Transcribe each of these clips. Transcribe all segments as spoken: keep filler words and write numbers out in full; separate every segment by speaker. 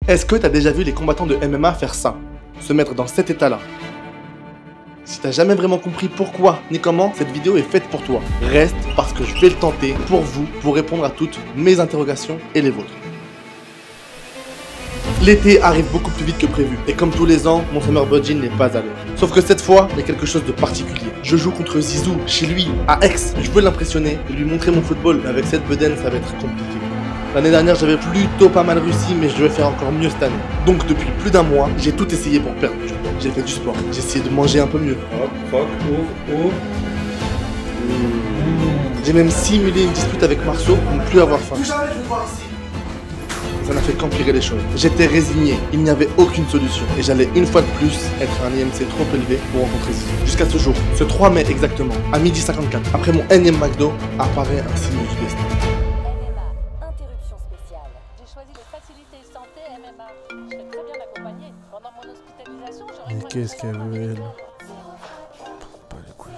Speaker 1: Est-ce que t'as déjà vu les combattants de M M A faire ça? Se mettre dans cet état-là? Si t'as jamais vraiment compris pourquoi ni comment, cette vidéo est faite pour toi. Reste parce que je vais le tenter pour vous, pour répondre à toutes mes interrogations et les vôtres. L'été arrive beaucoup plus vite que prévu, et comme tous les ans, mon summer body n'est pas à l'heure. Sauf que cette fois, il y a quelque chose de particulier. Je joue contre Zizou, chez lui, à Aix. Je veux l'impressionner et lui montrer mon football, mais avec cette bedaine, ça va être compliqué. L'année dernière, j'avais plutôt pas mal réussi, mais je vais faire encore mieux cette année. Donc depuis plus d'un mois, j'ai tout essayé pour perdre du poids. J'ai fait du sport, j'ai essayé de manger un peu mieux.
Speaker 2: Hop, croque, ouvre, ouvre.
Speaker 1: Mmh. J'ai même simulé une dispute avec Marceau pour ne plus avoir faim. Plus jamais je vais voir ici. Ça n'a fait qu'empirer les choses. J'étais résigné, il n'y avait aucune solution. Et j'allais une fois de plus être un I M C trop élevé pour rencontrer Zizou. Jusqu'à ce jour, ce trois mai exactement, à midi cinquante-quatre, après mon énième McDo, apparaît un signe du destin.
Speaker 3: Mais qu'est-ce qu'elle veut, elle? Pas les couilles.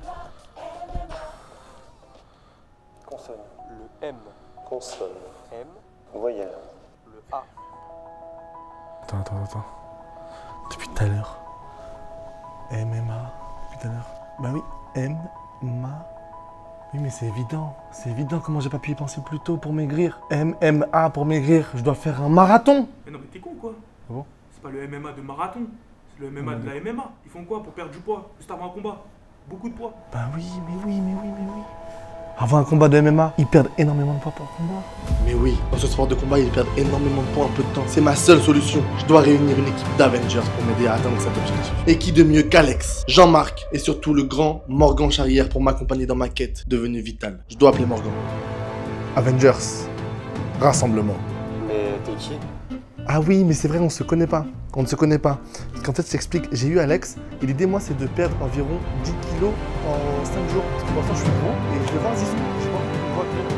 Speaker 4: Consonne. Le M. Consonne. M. Voyelle. Le A.
Speaker 3: Attends, attends, attends. Depuis tout à l'heure. M M A. Depuis tout à l'heure. Bah oui, M M A. Oui, mais c'est évident. C'est évident. Comment j'ai pas pu y penser plus tôt pour maigrir? M M A pour maigrir. Je dois faire un marathon.
Speaker 2: Mais non, mais t'es con quoi?
Speaker 3: Ah bon?
Speaker 2: C'est pas le M M A de marathon. C'est le M M A de la M M A. Ils font quoi pour perdre du poids? Juste avant un combat. Beaucoup de poids.
Speaker 3: Bah oui, mais oui, mais oui, mais oui. Avant un combat de M M A, ils perdent énormément de poids pour le combat.
Speaker 1: Mais oui, dans ce sport de combat, ils perdent énormément de poids en peu de temps. C'est ma seule solution. Je dois réunir une équipe d'Avengers pour m'aider à atteindre cet objectif. Et qui de mieux qu'Alex, Jean-Marc et surtout le grand Morgan Charrière pour m'accompagner dans ma quête devenue vitale. Je dois appeler Morgan.
Speaker 3: Avengers. Rassemblement.
Speaker 4: Mais t'es qui?
Speaker 3: Ah oui, mais c'est vrai, on se connaît pas. On ne se connaît pas. Parce qu'en fait, je t'explique, j'ai eu Alex, et l'idée, moi, c'est de perdre environ dix kilos en cinq jours. Parce que pour l'instant, je suis gros, et je vais voir Zizou. Je vois, je vois que...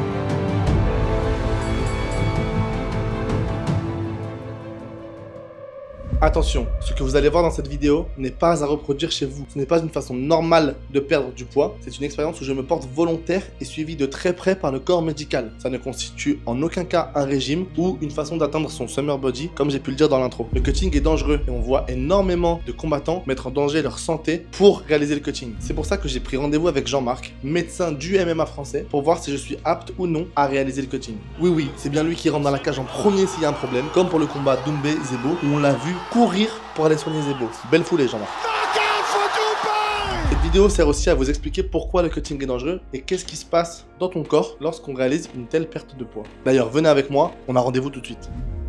Speaker 1: Attention, ce que vous allez voir dans cette vidéo n'est pas à reproduire chez vous. Ce n'est pas une façon normale de perdre du poids. C'est une expérience où je me porte volontaire et suivi de très près par le corps médical. Ça ne constitue en aucun cas un régime ou une façon d'atteindre son summer body, comme j'ai pu le dire dans l'intro. Le cutting est dangereux et on voit énormément de combattants mettre en danger leur santé pour réaliser le cutting. C'est pour ça que j'ai pris rendez-vous avec Jean-Marc, médecin du M M A français, pour voir si je suis apte ou non à réaliser le cutting. Oui, oui, c'est bien lui qui rentre dans la cage en premier s'il y a un problème, comme pour le combat Doumbé-Zebo où on l'a vu courir pour aller soigner Zebo. Belle foulée, Jean-Marc. Cette vidéo sert aussi à vous expliquer pourquoi le cutting est dangereux et qu'est-ce qui se passe dans ton corps lorsqu'on réalise une telle perte de poids. D'ailleurs, venez avec moi, on a rendez-vous tout de suite.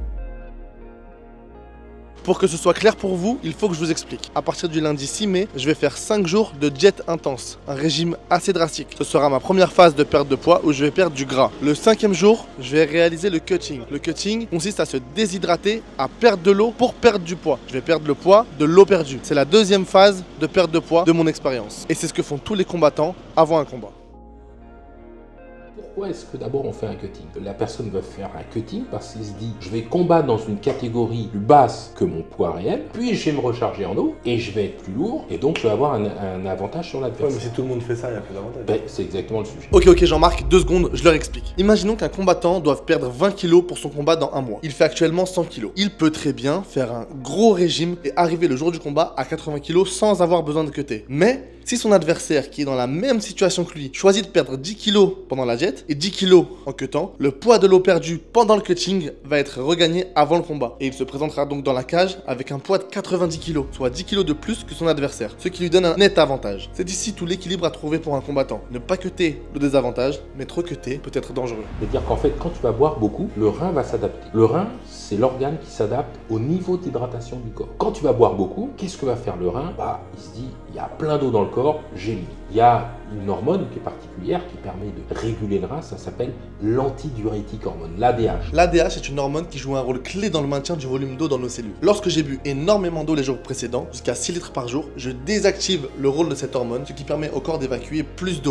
Speaker 1: Pour que ce soit clair pour vous, il faut que je vous explique. À partir du lundi six mai, je vais faire cinq jours de diète intense, un régime assez drastique. Ce sera ma première phase de perte de poids où je vais perdre du gras. Le cinquième jour, je vais réaliser le cutting. Le cutting consiste à se déshydrater, à perdre de l'eau pour perdre du poids. Je vais perdre le poids de l'eau perdue. C'est la deuxième phase de perte de poids de mon expérience. Et c'est ce que font tous les combattants avant un combat.
Speaker 5: Pourquoi est-ce que d'abord on fait un cutting? La personne va faire un cutting parce qu'il se dit je vais combattre dans une catégorie plus basse que mon poids réel, puis je vais me recharger en eau et je vais être plus lourd et donc je vais avoir un, un avantage sur l'adversaire.
Speaker 3: Ouais, mais si tout le monde fait ça, il n'y a plus d'avantage.
Speaker 5: Ben, c'est exactement le sujet.
Speaker 1: Ok, ok Jean-Marc, deux secondes, je leur explique. Imaginons qu'un combattant doive perdre vingt kilos pour son combat dans un mois. Il fait actuellement cent kilos. Il peut très bien faire un gros régime et arriver le jour du combat à quatre-vingts kilos sans avoir besoin de cutter. Mais si son adversaire, qui est dans la même situation que lui, choisit de perdre dix kilos pendant la diète et dix kilos en cuttant, le poids de l'eau perdue pendant le cutting va être regagné avant le combat. Et il se présentera donc dans la cage avec un poids de quatre-vingt-dix kilos, soit dix kilos de plus que son adversaire, ce qui lui donne un net avantage. C'est ici tout l'équilibre à trouver pour un combattant. Ne pas cutter le désavantage, mais trop cutter peut être dangereux.
Speaker 5: C'est-à-dire qu'en fait, quand tu vas boire beaucoup, le rein va s'adapter. Le rein, c'est l'organe qui s'adapte au niveau d'hydratation du corps. Quand tu vas boire beaucoup, qu'est-ce que va faire le rein? Bah, il se dit, il y a plein d'eau dans le corps, j'élimine. Il y a une hormone qui est particulière qui permet de réguler le rein, ça s'appelle l'antidiurétique hormone, l'A D H.
Speaker 1: L'A D H est une hormone qui joue un rôle clé dans le maintien du volume d'eau dans nos cellules. Lorsque j'ai bu énormément d'eau les jours précédents, jusqu'à six litres par jour, je désactive le rôle de cette hormone, ce qui permet au corps d'évacuer plus d'eau.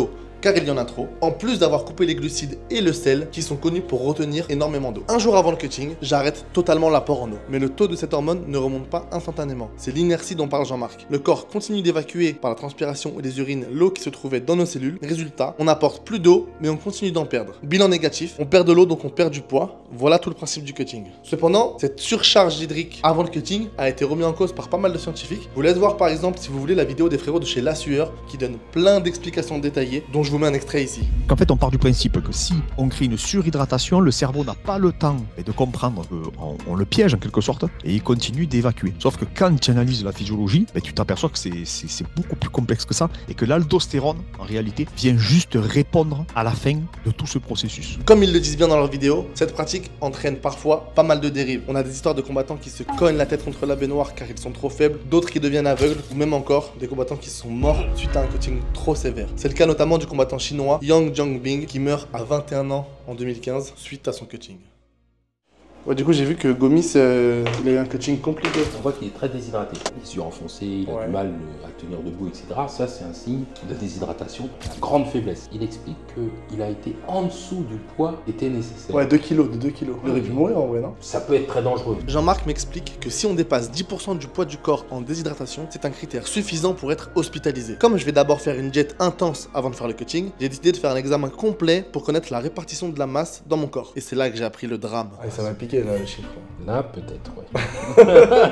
Speaker 1: car il y en a trop, en plus d'avoir coupé les glucides et le sel qui sont connus pour retenir énormément d'eau. Un jour avant le cutting, j'arrête totalement l'apport en eau, mais le taux de cette hormone ne remonte pas instantanément. C'est l'inertie dont parle Jean-Marc. Le corps continue d'évacuer par la transpiration et les urines l'eau qui se trouvait dans nos cellules. Résultat, on n'apporte plus d'eau, mais on continue d'en perdre. Bilan négatif, on perd de l'eau donc on perd du poids. Voilà tout le principe du cutting. Cependant, cette surcharge hydrique avant le cutting a été remise en cause par pas mal de scientifiques. Je vous laisse voir par exemple, si vous voulez, la vidéo des frérots de chez La Sueur qui donne plein d'explications détaillées, dont je vous mets un extrait ici.
Speaker 6: En fait, on part du principe que si on crée une surhydratation, le cerveau n'a pas le temps de comprendre qu'on on le piège en quelque sorte et il continue d'évacuer. Sauf que quand tu analyses la physiologie, ben, tu t'aperçois que c'est beaucoup plus complexe que ça et que l'aldostérone, en réalité, vient juste répondre à la fin de tout ce processus.
Speaker 1: Comme ils le disent bien dans leur vidéo, cette pratique entraîne parfois pas mal de dérives. On a des histoires de combattants qui se cognent la tête contre la baignoire car ils sont trop faibles, d'autres qui deviennent aveugles, ou même encore des combattants qui sont morts suite à un cutting trop sévère. C'est le cas notamment du combattant chinois Yang Jianbing qui meurt à vingt et un ans en deux mille quinze suite à son cutting. Ouais, du coup, j'ai vu que Gomis, euh, il a eu un coaching compliqué.
Speaker 5: On voit qu'il est très déshydraté. Les yeux enfoncés, il a
Speaker 1: ouais.
Speaker 5: du mal à tenir debout, et cetera. Ça, c'est un signe de déshydratation, de grande faiblesse. Il explique qu'il a été en dessous du poids qui était nécessaire.
Speaker 1: Ouais, deux kilos, de deux kilos. Il aurait pu mourir en vrai, non?
Speaker 5: Ça peut être très dangereux.
Speaker 1: Jean-Marc m'explique que si on dépasse dix pour cent du poids du corps en déshydratation, c'est un critère suffisant pour être hospitalisé. Comme je vais d'abord faire une diète intense avant de faire le cutting, j'ai décidé de faire un examen complet pour connaître la répartition de la masse dans mon corps. Et c'est là que j'ai appris le drame.
Speaker 3: Ah, ça m'a piqué là, le chiffre.
Speaker 5: Là, peut-être, ouais.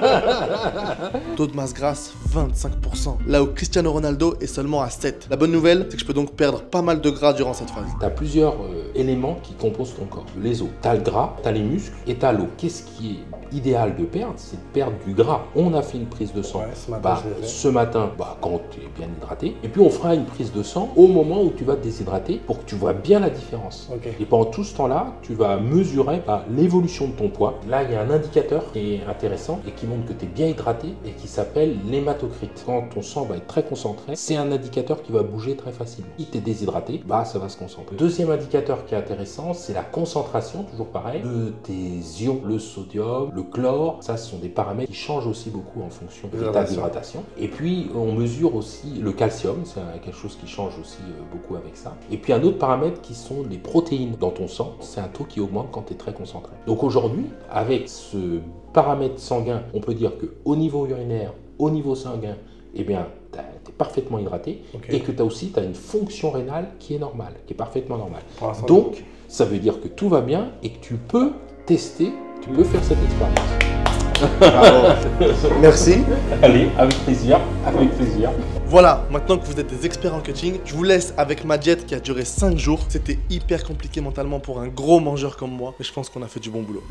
Speaker 1: Taux de masse grasse, vingt-cinq pour cent. Là où Cristiano Ronaldo est seulement à sept. La bonne nouvelle, c'est que je peux donc perdre pas mal de gras durant cette phase.
Speaker 5: Tu as plusieurs euh, éléments qui composent ton corps. Les os. Tu as le gras, tu as les muscles et tu as l'eau. Qu'est-ce qui est idéal de perdre? C'est de perdre du gras. On a fait une prise de sang
Speaker 3: Ouais, ce matin,
Speaker 5: bah,
Speaker 3: je l'ai fait.
Speaker 5: ce matin bah, quand tu es bien hydraté. Et puis on fera une prise de sang au moment où tu vas te déshydrater pour que tu vois bien la différence.
Speaker 3: Okay.
Speaker 5: Et pendant tout ce temps-là, tu vas mesurer bah, l'évolution de ton poids. Là, il y a un indicateur qui est intéressant et qui montre que tu es bien hydraté et qui s'appelle l'hématocrite. Quand ton sang va être très concentré, c'est un indicateur qui va bouger très facilement. Si tu es déshydraté, bah, ça va se concentrer. Deuxième indicateur qui est intéressant, c'est la concentration, toujours pareil, de tes ions, le sodium, le chlore. Ça, ce sont des paramètres qui changent aussi beaucoup en fonction de l'état d'hydratation. Et puis, on mesure aussi le calcium, c'est quelque chose qui change aussi beaucoup avec ça. Et puis, un autre paramètre qui sont les protéines dans ton sang. C'est un taux qui augmente quand tu es très concentré. Donc aujourd'hui, avec ce paramètre sanguin, on peut dire qu'au niveau urinaire, au niveau sanguin, eh bien, tu es parfaitement hydraté, okay. Et que tu as aussi as une fonction rénale qui est normale, qui est parfaitement normale. Donc, ça veut dire que tout va bien et que tu peux tester, tu peux faire cette expérience.
Speaker 1: Bravo. Merci.
Speaker 5: Allez, avec plaisir, avec plaisir.
Speaker 1: Voilà, maintenant que vous êtes des experts en cutting, je vous laisse avec ma diète qui a duré cinq jours. C'était hyper compliqué mentalement pour un gros mangeur comme moi, mais je pense qu'on a fait du bon boulot.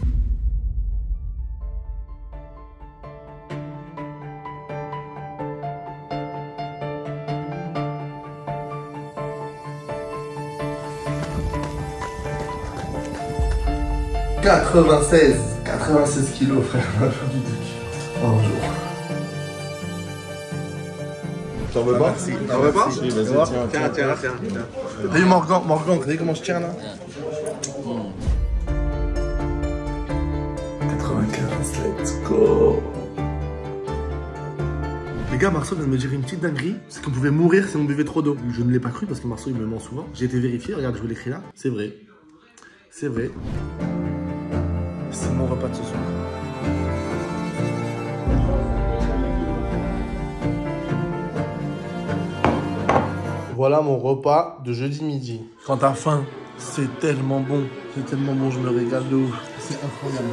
Speaker 1: quatre-vingt-seize, quatre-vingt-seize kilos, frère, on a perdu deux kilos en un jour. T'en veux pas? Merci. T'en veux pas?
Speaker 3: Si, vas-y, tiens, tiens, tiens, tiens.
Speaker 1: T'as vu Morgan, Morgan, t'as vu comment je tiens là? quatre-vingt-quinze, let's go. Les gars, Marceau vient de me dire une petite dinguerie, c'est qu'on pouvait mourir si on buvait trop d'eau. Je ne l'ai pas cru parce que Marceau il me ment souvent. J'ai été vérifié, regarde, je vous l'écris là, c'est vrai. C'est vrai. C'est mon repas de ce soir. Voilà mon repas de jeudi midi. Quand t'as faim, c'est tellement bon. C'est tellement bon, je me régale de ouf. C'est incroyable.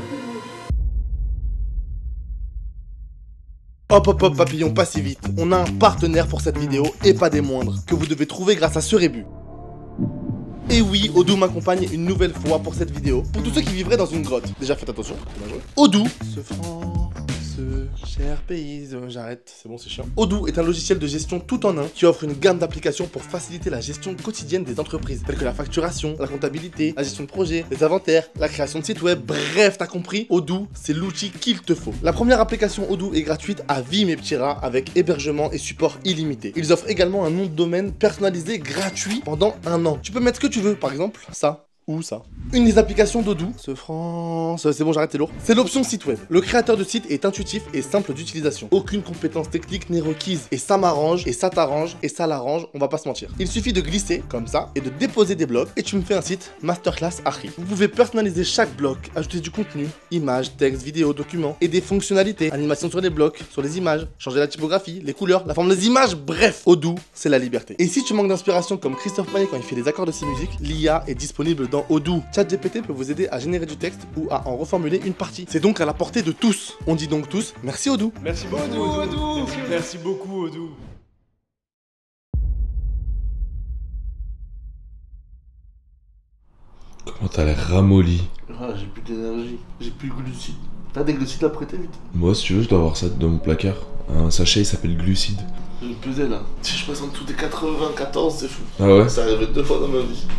Speaker 1: Hop hop hop papillon, pas si vite. On a un partenaire pour cette vidéo, et pas des moindres, que vous devez trouver grâce à ce rébut. Et oui, Odoo m'accompagne une nouvelle fois pour cette vidéo. Pour tous ceux qui vivraient dans une grotte. Déjà faites attention, Odoo, ce franc, ce cher pays, j'arrête, c'est bon c'est chiant. Odoo est un logiciel de gestion tout en un qui offre une gamme d'applications pour faciliter la gestion quotidienne des entreprises, telles que la facturation, la comptabilité, la gestion de projet, les inventaires, la création de sites web, bref, t'as compris, Odoo, c'est l'outil qu'il te faut. La première application Odoo est gratuite à vie mes petits rats, avec hébergement et support illimité. Ils offrent également un nom de domaine personnalisé gratuit pendant un an. Tu peux mettre ce que tu veux, par exemple, ça. Où ça? Une des applications d'Odoo, ce France, c'est bon j'arrête, c'est lourd. C'est l'option site web. Le créateur de site est intuitif et simple d'utilisation. Aucune compétence technique n'est requise. Et ça m'arrange, et ça t'arrange, et ça l'arrange, on va pas se mentir. Il suffit de glisser, comme ça, et de déposer des blocs, et tu me fais un site masterclass Harry. Vous pouvez personnaliser chaque bloc, ajouter du contenu, images, textes, vidéos, documents, et des fonctionnalités, animation sur les blocs, sur les images, changer la typographie, les couleurs, la forme des images, bref, Odoo, c'est la liberté. Et si tu manques d'inspiration comme Christophe Maé quand il fait les accords de ses musiques, l'I A est disponible dans Odoo. ChatGPT peut vous aider à générer du texte ou à en reformuler une partie. C'est donc à la portée de tous. On dit donc tous, merci Odoo.
Speaker 2: Merci beaucoup, Odoo. Odoo. Merci, merci beaucoup, Odoo.
Speaker 7: Comment t'as l'air ramolli?
Speaker 1: Ah, j'ai plus d'énergie, j'ai plus de glucides. T'as des glucides à prêter vite?
Speaker 7: Moi, si tu veux, je dois avoir ça dans mon placard. Un sachet, il s'appelle glucides.
Speaker 1: Je vais me peser là. Si je passe en dessous des quatre-vingt-quatorze, c'est fou.
Speaker 7: Ah ouais?
Speaker 1: Ça arrive deux fois dans ma vie.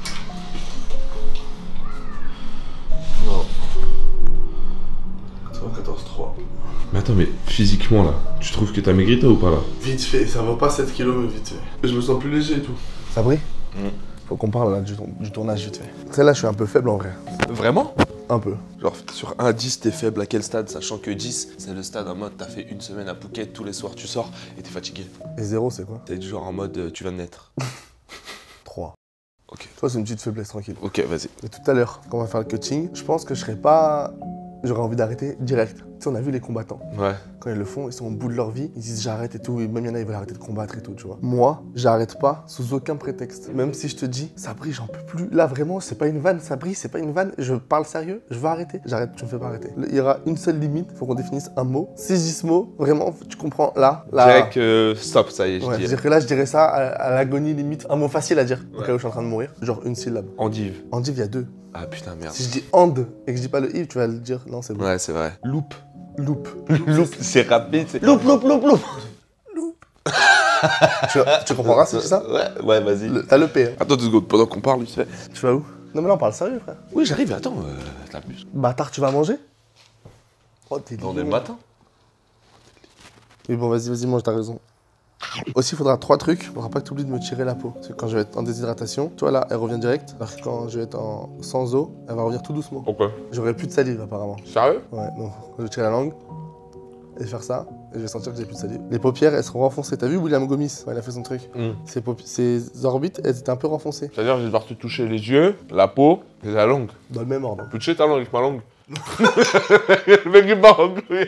Speaker 1: Non. quatre-vingt-quatorze virgule trois.
Speaker 7: Mais attends, mais physiquement là, tu trouves que t'as maigri toi ou pas là?
Speaker 1: Vite fait, ça va pas sept kilos, mais vite fait. Je me sens plus léger et tout.
Speaker 3: Sabri,
Speaker 7: Mm.
Speaker 3: faut qu'on parle là du, tour- du tournage vite fait. Tu sais, là, je suis un peu faible en vrai.
Speaker 8: Vraiment?
Speaker 3: Un peu.
Speaker 8: Genre sur un à dix, t'es faible à quel stade? Sachant que dix, c'est le stade en mode t'as fait une semaine à Phuket, tous les soirs tu sors et t'es fatigué.
Speaker 3: Et zéro, c'est quoi?
Speaker 8: T'es du genre en mode euh, tu vas de naître.
Speaker 3: trois.
Speaker 8: Ok.
Speaker 3: Toi, c'est une petite faiblesse tranquille.
Speaker 8: Ok, vas-y.
Speaker 3: Et tout à l'heure, quand on va faire le coaching, je pense que je serais pas. J'aurais envie d'arrêter direct. Tu sais, on a vu les combattants.
Speaker 8: Ouais.
Speaker 3: Quand ils le font, ils sont au bout de leur vie, ils disent j'arrête et tout. Et même il y en a, ils veulent arrêter de combattre et tout, tu vois. Moi, j'arrête pas sous aucun prétexte. Même si je te dis, Sabri, j'en peux plus. Là, vraiment, c'est pas une vanne, Sabri, c'est pas une vanne. Je parle sérieux, je veux arrêter. J'arrête, tu me fais pas arrêter. Il y aura une seule limite, faut qu'on définisse un mot. Si je dis ce mot, vraiment, tu comprends, là, là.
Speaker 8: Je dirais que stop, ça y est, je
Speaker 3: Ouais, je
Speaker 8: dis.
Speaker 3: dirais que là, je dirais ça à, à l'agonie limite. Un mot facile à dire, au
Speaker 8: Ouais.
Speaker 3: cas où je suis en train de mourir. Genre une syllabe.
Speaker 8: Endive.
Speaker 3: Andive, il y a deux.
Speaker 8: Ah putain, merde.
Speaker 3: Si je dis and et que je dis pas le i, tu vas le dire. Non, c'est bon.
Speaker 8: Ouais, c'est vrai. Loupe.
Speaker 3: Loupe.
Speaker 8: Loupe, c'est rapide. c'est-
Speaker 3: Loupe, loupe, loupe, loupe. Loupe. tu, tu comprendras si je dis ça?
Speaker 8: Ouais, ouais, vas-y.
Speaker 3: Le- T'as le P. Hein.
Speaker 8: Attends deux secondes, pendant qu'on parle, vite fait.
Speaker 3: Tu vas où? Non, mais là, on parle sérieux, frère.
Speaker 8: Oui, j'arrive, attends, euh, t'abuses.
Speaker 3: Bâtard, tu vas manger? Oh, t'es
Speaker 8: On est le
Speaker 3: lié.
Speaker 8: matin.
Speaker 3: Oui, bon, vas-y, vas-y, mange, t'as raison. Aussi, il faudra trois trucs. Il faudra pas que tu oublies de me tirer la peau. Parce que quand je vais être en déshydratation, toi là, elle revient direct. Alors que quand je vais être en... sans eau, elle va revenir tout doucement.
Speaker 8: Pourquoi?
Speaker 3: J'aurai plus de salive, apparemment.
Speaker 8: Sérieux?
Speaker 3: Ouais, donc je vais tirer la langue et faire ça, et je vais sentir que j'ai plus de salive. Les paupières, elles seront renfoncées. T'as vu William Gomis? Ouais, il a fait son truc.
Speaker 8: Mm.
Speaker 3: Ses, paupi- ses orbites, elles étaient un peu renfoncées.
Speaker 8: C'est-à-dire, je vais devoir te toucher les yeux, la peau et la langue.
Speaker 3: Dans le même ordre.
Speaker 8: Peux toucher ta langue avec ma langue? Le mec il part en couille.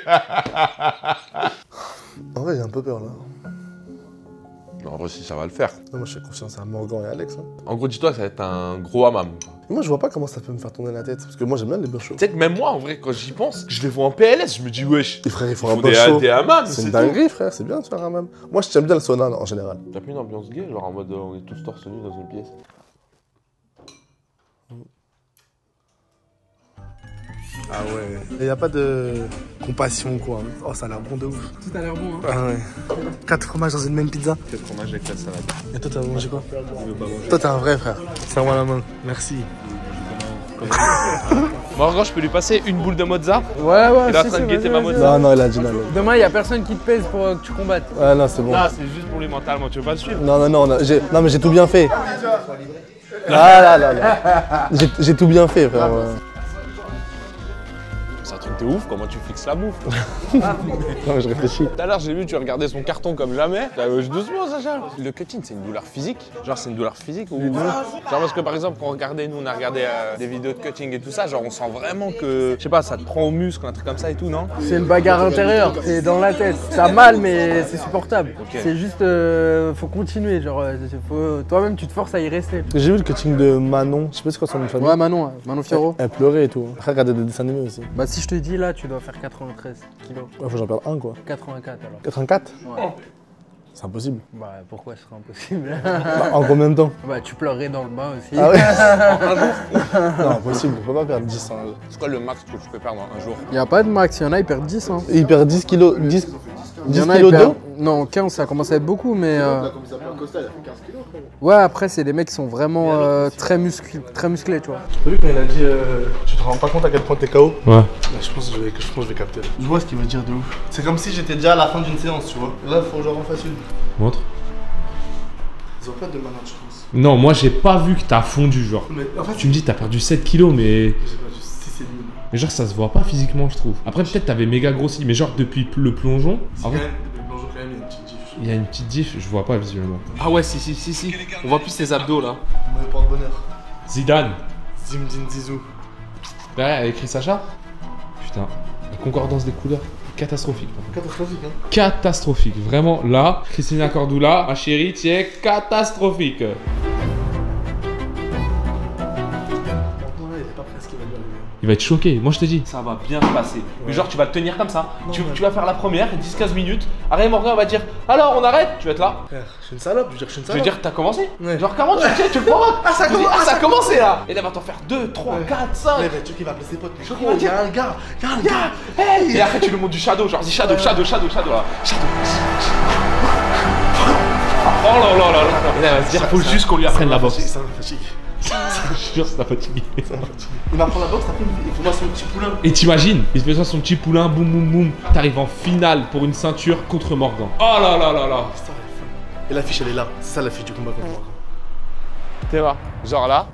Speaker 3: En vrai, j'ai un peu peur là.
Speaker 8: Non, en vrai, si ça va le faire.
Speaker 3: Non, moi, je fais confiance à Morgan et Alex. Hein.
Speaker 8: En gros, dis-toi que ça va être un gros hammam.
Speaker 3: Et moi, je vois pas comment ça peut me faire tourner la tête. Parce que moi, j'aime bien les beurres chauds.
Speaker 8: Tu sais que même moi, en vrai, quand j'y pense, je les vois en P L S, je me dis, wesh,
Speaker 3: Les frères, ils font
Speaker 8: il
Speaker 3: un
Speaker 8: faut
Speaker 3: beurre
Speaker 8: des,
Speaker 3: chaud.
Speaker 8: des hammams,
Speaker 3: C'est
Speaker 8: c'est
Speaker 3: une
Speaker 8: tout.
Speaker 3: dinguerie, frère. C'est bien de faire un même. Moi, j'aime bien le sauna en général.
Speaker 8: T'as plus une ambiance gay, genre en mode euh, on est tous torse nu dans une pièce.
Speaker 3: Ah ouais. Et y a pas de compassion, quoi. Oh, ça a l'air bon de ouf.
Speaker 2: Tout a l'air bon, hein.
Speaker 3: Ah ouais. Quatre fromages dans une même pizza.
Speaker 8: Quel fromage avec la salade?
Speaker 3: Et toi, t'as mangé quoi?
Speaker 8: Je veux pas manger.
Speaker 3: Toi, t'es un vrai frère. Serre-moi la main. Merci.
Speaker 8: Morgan, je peux lui passer une boule de mozza?
Speaker 2: Ouais, ouais,
Speaker 8: Il est en
Speaker 2: si,
Speaker 8: train
Speaker 2: si,
Speaker 8: de guetter
Speaker 2: vas-y,
Speaker 8: ma
Speaker 2: vas-y.
Speaker 8: mozza.
Speaker 3: Non, non, il a dit non. non.
Speaker 2: Demain, y a personne qui te pèse pour euh, que tu combattes.
Speaker 3: Ouais, non, c'est bon.
Speaker 8: Non, c'est juste pour lui mentalement, tu veux pas le suivre?
Speaker 3: Non, non, non, non, j'ai- non mais j'ai tout bien fait. Ah là là là. J'ai j'ai tout bien fait, frère. ouais.
Speaker 8: C'est un truc de ouf, comment tu fixes la bouffe?
Speaker 3: Non, mais je réfléchis.
Speaker 8: Tout à l'heure, j'ai vu, tu regardais son carton comme jamais. T'as wesh doucement, Sacha. Le cutting, c'est une douleur physique? Genre, c'est une douleur physique ou. Genre, parce que par exemple, quand on regardait, nous, on a regardé euh, des vidéos de cutting et tout ça, genre, on sent vraiment que, je sais pas, ça te prend au muscle, un truc comme ça et tout, non?
Speaker 2: C'est une bagarre intérieure, c'est dans la tête. Ça a mal, mais c'est supportable.
Speaker 8: Ok.
Speaker 2: C'est juste, euh, faut continuer. Genre, euh, faut... toi-même, tu te forces à y rester.
Speaker 3: J'ai vu le coaching de Manon, je sais pas c'est quoi son nom de famille.
Speaker 2: Ouais, Manon, hein. Manon Fierro.
Speaker 3: Elle pleurait et tout. Après, regarder des dessins animés aussi.
Speaker 2: Bah, si je te dis là, tu dois faire quatre-vingt-treize kilos.
Speaker 3: Ouais, faut que j'en perde un quoi.
Speaker 2: quatre-vingt-quatre alors.
Speaker 3: quatre-vingt-quatre?
Speaker 2: Ouais.
Speaker 3: C'est impossible.
Speaker 2: Bah, pourquoi ce serait impossible?
Speaker 3: Bah, en combien de temps?
Speaker 2: Bah, tu pleurerais dans le bain aussi.
Speaker 3: Ah ouais. Non, impossible, on peut pas perdre dix. Hein.
Speaker 8: C'est quoi le max que tu peux perdre en un jour?
Speaker 2: Y a pas de max, y en a, ils perdent dix. Hein.
Speaker 3: Il perd dix kilos. dix,
Speaker 2: Y
Speaker 3: dix
Speaker 2: en a, ils
Speaker 3: kilos
Speaker 2: perdent.
Speaker 3: d'eau.
Speaker 2: Non, quinze, ça commence à être beaucoup, mais. euh, Ouais, après, c'est des mecs qui sont vraiment euh, très, musclés, très musclés, tu vois.
Speaker 3: T'as vu quand il a dit euh, tu te rends pas compte à quel point t'es K O?
Speaker 7: Ouais.
Speaker 3: Là, je pense que je vais, je pense que je vais capter. Je vois ce qu'il veut dire de ouf. C'est comme si j'étais déjà à la fin d'une séance, tu vois. Là, il faut que j'en refasse une.
Speaker 7: Montre.
Speaker 3: Ils ont pas de malade, je pense. Non, moi j'ai pas vu que t'as fondu, genre.
Speaker 1: Mais en fait,
Speaker 3: Tu me dis t'as perdu sept kilos, mais.
Speaker 1: j'ai perdu six et demi.
Speaker 3: Mais genre ça se voit pas physiquement, je trouve. Après peut-être t'avais méga grossi, mais genre depuis le plongeon.
Speaker 1: C'est
Speaker 3: en
Speaker 1: quand
Speaker 3: vrai,
Speaker 1: même, depuis le plongeon, quand même, il y a une petite diff.
Speaker 3: il y a une petite diff, je vois pas visuellement. Ah ouais, si, si, si, si. On voit plus ses abdos là.
Speaker 1: Mauvais porte-bonheur.
Speaker 3: Zidane.
Speaker 1: Zimdine Zizou.
Speaker 3: Derrière, elle a écrit Sacha. Putain, la concordance des couleurs, catastrophique.
Speaker 1: Catastrophique, hein.
Speaker 3: Catastrophique. Vraiment, là, Christina Cordula, ma chérie, tu es catastrophique.
Speaker 1: Bon, là, il est pas prêt à ce qu'il va lui arriver.
Speaker 3: Il va être choqué, moi je te dis.
Speaker 8: Ça va bien se passer. Mais genre, tu vas te tenir comme ça. Tu, tu vas faire la première, dix quinze minutes. Après, Morgan va dire alors on arrête. Tu vas être là.
Speaker 1: Frère, je suis une salope, je veux dire que je suis une
Speaker 8: Tu veux
Speaker 1: salope.
Speaker 8: dire, t'as commencé.
Speaker 1: Ouais.
Speaker 8: Genre, comment tu, tu, tu le provoques.
Speaker 1: Ah, ça
Speaker 8: Tu dis,
Speaker 1: commence,
Speaker 8: ah, ça
Speaker 1: ça
Speaker 8: a commencé là. Et là, va t'en faire deux, trois,
Speaker 1: Ouais.
Speaker 8: quatre, cinq.
Speaker 1: Ouais, mais tu qui va appeler ses potes. Mais
Speaker 8: Choc,
Speaker 1: gros,
Speaker 8: il va
Speaker 1: il y a
Speaker 8: dire-
Speaker 1: un gars, il y a un gars.
Speaker 8: Hey. Et après, tu lui montres du shadow. Genre, dis shadow, shadow, shadow, shadow, là. Shadow. Oh là là là là. Et là, elle va se dire, faut juste qu'on lui apprenne la boxe.
Speaker 1: Ça me fatigue.
Speaker 3: Je jure, ça fatigué.
Speaker 1: Ça me fatigue. Il m'apprend la boxe, après il faut moi son petit poulain.
Speaker 3: Et t'imagines, il fait ça son petit poulain, boum boum boum. T'arrives en finale pour une ceinture contre Morgan. Oh là là là là.
Speaker 1: L'histoire est folle. Et l'affiche elle est là. C'est ça l'affiche du combat contre Morgan.
Speaker 8: Tu vois, genre là.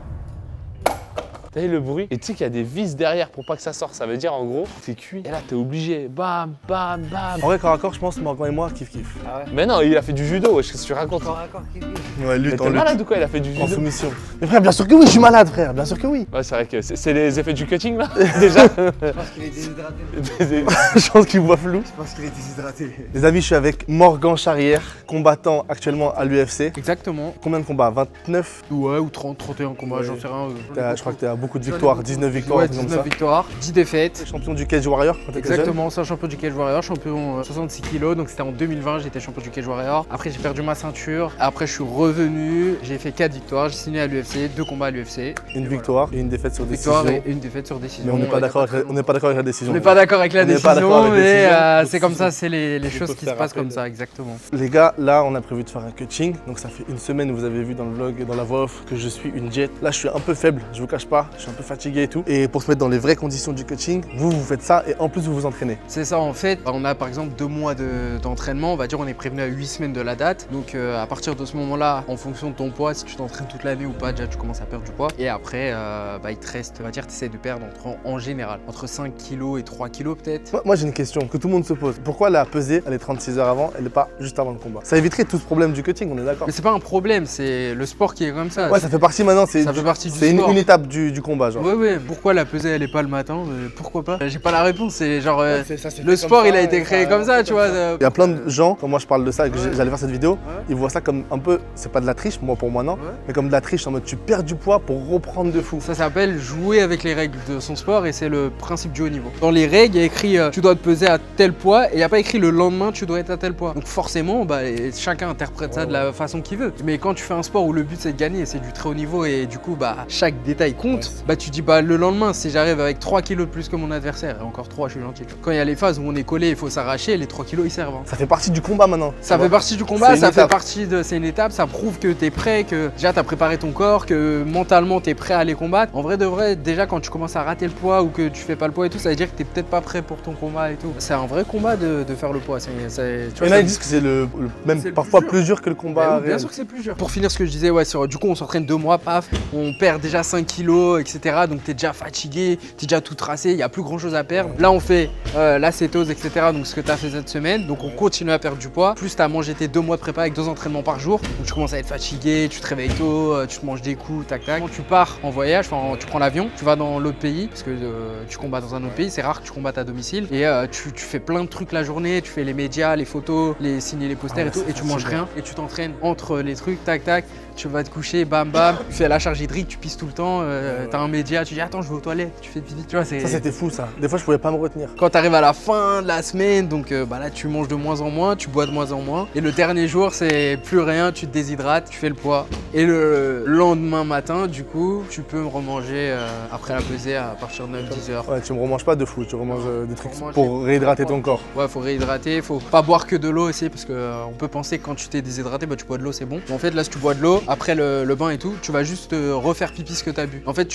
Speaker 8: T'as vu le bruit? Et tu sais qu'il y a des vis derrière pour pas que ça sorte. Ça veut dire en gros, t'es cuit. Et là, t'es obligé. Bam, bam, bam.
Speaker 1: En vrai, corps à corps, je pense Morgan et moi, kiff kiff.
Speaker 8: Mais non, il a fait du judo. Wesh, qu'est-ce que tu racontes?
Speaker 1: Ouais,
Speaker 8: Mais
Speaker 1: lutte
Speaker 8: t'es
Speaker 1: en lutte.
Speaker 8: malade ou quoi? Il a fait du
Speaker 1: En
Speaker 8: judo.
Speaker 1: soumission. Mais frère, bien sûr que oui, je suis malade, frère. Bien sûr que oui.
Speaker 8: Ouais, c'est vrai que c'est c'est les effets du cutting là, déjà.
Speaker 9: Je pense qu'il est déshydraté.
Speaker 1: Je pense qu'il voit flou.
Speaker 9: Je pense qu'il est déshydraté.
Speaker 1: Les amis, je suis avec Morgan Charrière, combattant actuellement à l'U F C.
Speaker 2: Exactement.
Speaker 1: Combien de combats? vingt-neuf.
Speaker 2: Ouais, ou trente, trente et un combats,
Speaker 1: Ouais.
Speaker 2: j'en sais rien.
Speaker 1: T'as- Je crois que t'as beaucoup de victoires, dix-neuf victoires,
Speaker 2: Ouais,
Speaker 1: un truc comme
Speaker 2: dix-neuf
Speaker 1: ça.
Speaker 2: victoires, dix défaites.
Speaker 1: Champion du Cage Warrior quand t'étais jeune.
Speaker 2: Exactement, c'est un champion du Cage Warrior, champion euh, soixante-six kilos, donc c'était en deux mille vingt, j'étais champion du Cage Warrior. Après j'ai perdu ma ceinture, après je suis revenu, j'ai fait quatre victoires, j'ai signé à l'U F C, deux combats à l'U F C.
Speaker 1: Une victoire et une défaite sur décision.
Speaker 2: Victoire et une défaite sur décision.
Speaker 1: Mais on n'est pas
Speaker 2: Ouais.
Speaker 1: d'accord avec, la- on n'est pas d'accord avec la décision.
Speaker 2: On n'est pas d'accord avec la
Speaker 1: On n'est pas d'accord
Speaker 2: décision,
Speaker 1: avec la
Speaker 2: mais
Speaker 1: décision.
Speaker 2: euh,
Speaker 1: Donc,
Speaker 2: c'est comme
Speaker 1: si-
Speaker 2: ça, c'est les, les
Speaker 1: je
Speaker 2: choses
Speaker 1: peux
Speaker 2: qui se
Speaker 1: faire
Speaker 2: passent
Speaker 1: appel.
Speaker 2: comme ça, exactement.
Speaker 1: Les gars, là, on a prévu de faire un coaching. Donc ça fait une semaine, vous avez vu dans le vlog et dans la voix off que je suis une jet. Là, je suis un peu faible, je vous cache pas. Je suis un peu fatigué et tout. Et pour se mettre dans les vraies conditions du coaching, vous, vous faites ça et en plus, vous vous entraînez.
Speaker 2: C'est ça en fait, on a par exemple deux mois de- d'entraînement, on va dire on est prévenu à huit semaines de la date. Donc euh, à partir de ce moment-là, en fonction de ton poids, si tu t'entraînes toute l'année ou pas, déjà tu commences à perdre du poids. Et après, euh, bah, il te reste, on va dire, tu essaies de perdre entre, en général, entre cinq kilos et trois kilos peut-être.
Speaker 1: Moi, moi, j'ai une question que tout le monde se pose. Pourquoi la pesée, elle est trente-six heures avant, elle n'est pas juste avant le combat? Ça éviterait tout ce problème du coaching, on est d'accord?
Speaker 2: Mais c'est pas un problème, c'est le sport qui est comme ça.
Speaker 1: Ouais, ça fait partie maintenant, c'est
Speaker 2: Ça fait partie du
Speaker 1: c'est une,
Speaker 2: sport.
Speaker 1: une étape du, du combat, genre.
Speaker 2: Ouais, ouais, pourquoi la pesée elle est pas le matin? euh, Pourquoi pas? J'ai pas la réponse, c'est genre. euh,
Speaker 1: C'est- ça s'est
Speaker 2: le
Speaker 1: fait
Speaker 2: sport
Speaker 1: comme
Speaker 2: il a
Speaker 1: ça,
Speaker 2: été
Speaker 1: et
Speaker 2: créé
Speaker 1: ça-
Speaker 2: comme ça,
Speaker 1: c'est
Speaker 2: tu
Speaker 1: comme
Speaker 2: vois.
Speaker 1: ça.
Speaker 2: euh,
Speaker 1: Il y a plein de gens, quand moi je parle de ça et que
Speaker 2: Ouais.
Speaker 1: j'allais faire cette vidéo,
Speaker 2: Ouais.
Speaker 1: ils voient ça comme un peu, c'est pas de la triche, moi pour moi non,
Speaker 2: Ouais.
Speaker 1: mais comme de la triche en mode tu perds du poids pour reprendre de fou.
Speaker 2: Ça s'appelle jouer avec les règles de son sport et c'est le principe du haut niveau. Dans les règles, il y a écrit euh, tu dois te peser à tel poids et il n'y a pas écrit le lendemain tu dois être à tel poids. Donc forcément, bah, et chacun interprète ça de la façon qu'il veut. Mais quand tu fais un sport où le but c'est de gagner, c'est du très haut niveau et du coup bah chaque détail compte, bah tu dis bah le lendemain si j'arrive avec trois kilos de plus que mon adversaire, et encore trois je suis gentil. Quand il y a les phases où on est collé, il faut s'arracher, les trois kilos ils servent. hein.
Speaker 1: Ça fait partie du combat maintenant.
Speaker 2: Ça
Speaker 1: tu
Speaker 2: fait
Speaker 1: vois.
Speaker 2: partie du combat,
Speaker 1: C'est une
Speaker 2: ça fait
Speaker 1: étape.
Speaker 2: partie de. C'est une étape, ça prouve que t'es prêt, que déjà t'as préparé ton corps, que mentalement t'es prêt à aller combattre. En vrai de vrai, déjà quand tu commences à rater le poids ou que tu fais pas le poids et tout, ça veut dire que t'es peut-être pas prêt pour ton combat et tout. C'est un vrai combat de, de faire le poids. c'est- c'est- tu vois,
Speaker 1: Il y en a
Speaker 2: ça-
Speaker 1: qui disent que c'est le, le- même
Speaker 2: C'est le
Speaker 1: parfois
Speaker 2: plus
Speaker 1: plus
Speaker 2: dur.
Speaker 1: dur, que le
Speaker 2: Bah
Speaker 1: combat
Speaker 2: oui, bien
Speaker 1: réel.
Speaker 2: sûr que c'est plus dur. Pour finir ce que je disais, ouais, sur- du coup on s'entraîne deux mois, paf, on perd déjà cinq kilos, et cetera. Donc t'es déjà fatigué, t'es déjà tout tracé, il n'y a plus grand chose à perdre. Là on fait euh, la cétose, et cetera. Donc ce que t'as fait cette semaine, donc on continue à perdre du poids. Plus t'as mangé tes deux mois de prépa avec deux entraînements par jour. Donc tu commences à être fatigué, tu te réveilles tôt, euh, tu te manges des coups, tac tac. Quand tu pars en voyage, enfin tu prends l'avion, tu vas dans l'autre pays, parce que euh, tu combats dans un autre pays, c'est rare que tu combattes à domicile. Et euh, tu, tu fais plein de trucs la journée, tu fais les médias, les photos, les signer les posters
Speaker 1: Ah ouais,
Speaker 2: et tout,
Speaker 1: c'est
Speaker 2: et tu manges
Speaker 1: fatigant.
Speaker 2: rien et tu t'entraînes entre les trucs, tac tac, tu vas te coucher, bam bam, tu fais la charge hydrique, tu pisses tout le temps, euh, t'as un média, tu dis attends je vais aux toilettes, tu fais pipi, tu vois, c'est...
Speaker 1: Ça c'était fou ça. Des fois je pouvais pas me retenir.
Speaker 2: Quand t'arrives à la fin de la semaine, donc euh, bah là tu manges de moins en moins, tu bois de moins en moins, et le dernier jour c'est plus rien, tu te déshydrates, tu fais le poids, et le lendemain matin du coup tu peux remanger euh, après la pesée à partir de neuf dix heures.
Speaker 1: Ouais, tu me remanges pas de fou, tu remanges euh, des trucs
Speaker 2: remanges
Speaker 1: pour
Speaker 2: des-
Speaker 1: réhydrater ton corps.
Speaker 2: Ouais, faut réhydrater, faut pas boire que de l'eau aussi parce que euh, on peut penser que quand tu t'es déshydraté, bah tu bois de l'eau, c'est bon. Mais en fait, là, si tu bois de l'eau, après le, le bain et tout, tu vas juste euh, refaire pipi ce que t'as bu. En fait, tu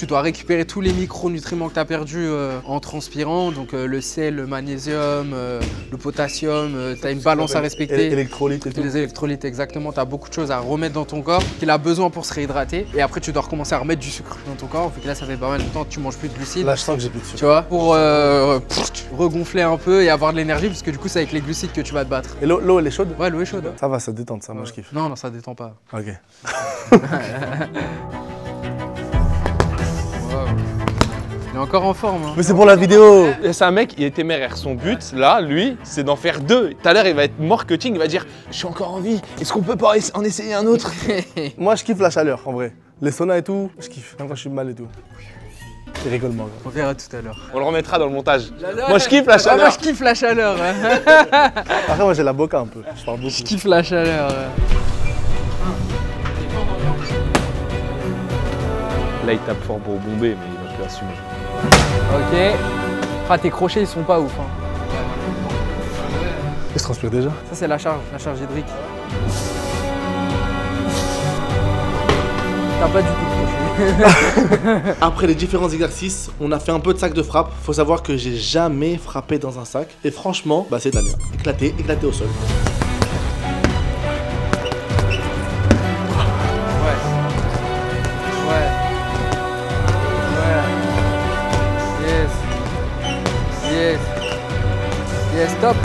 Speaker 2: tu dois récupérer tous les micronutriments que tu as perdus euh, en transpirant. Donc euh, le sel, le magnésium, euh, le potassium, euh, tu as une balance à respecter.
Speaker 1: Électrolytes et tout.
Speaker 2: Les électrolytes, exactement. Tu as beaucoup de choses à remettre dans ton corps qu'il a besoin pour se réhydrater. Et après, tu dois recommencer à remettre du sucre dans ton corps. Fait que là, ça fait pas mal de temps que tu manges plus de glucides.
Speaker 1: Là, je sens que j'ai plus de sucre.
Speaker 2: Tu vois, pour euh, pff, regonfler un peu et avoir de l'énergie, parce que du coup, c'est avec les glucides que tu vas te battre.
Speaker 1: Et l'eau, elle est chaude?
Speaker 2: Ouais, l'eau est chaude.
Speaker 1: Ça va, ça détend, ça, moi je kiffe.
Speaker 2: Non, non, ça détend pas.
Speaker 1: Ok.
Speaker 2: Wow. Il est encore en forme. Hein.
Speaker 1: Mais c'est pour la vidéo.
Speaker 8: C'est un mec, il est téméraire. Son but, là, lui, c'est d'en faire deux. Tout à l'heure, il va être mort cutting, il va dire « Je suis encore en vie, est-ce qu'on peut pas en essayer un autre ?»
Speaker 1: Moi, je kiffe la chaleur, en vrai. Les saunas et tout, je kiffe. Même quand je suis mal et tout. C'est rigolement.
Speaker 2: On verra tout à l'heure.
Speaker 8: On le remettra dans le montage. Moi, je kiffe la chaleur.
Speaker 2: Ah, moi, je kiffe la chaleur.
Speaker 1: Après, moi, j'ai la boca un peu. Je parle beaucoup.
Speaker 2: Je kiffe la chaleur.
Speaker 8: Là, il tape fort pour bomber, mais il va plus assumer.
Speaker 2: Ok. Ah, tes crochets, ils sont pas ouf. Hein.
Speaker 1: Je transpire déjà.
Speaker 2: Ça, c'est la charge, la charge hydrique. T'as pas du tout de crochet.
Speaker 1: Après les différents exercices, on a fait un peu de sac de frappe. Faut savoir que j'ai jamais frappé dans un sac. Et franchement, bah c'est de la merde. Éclaté, éclaté au sol.
Speaker 2: Yes, stop.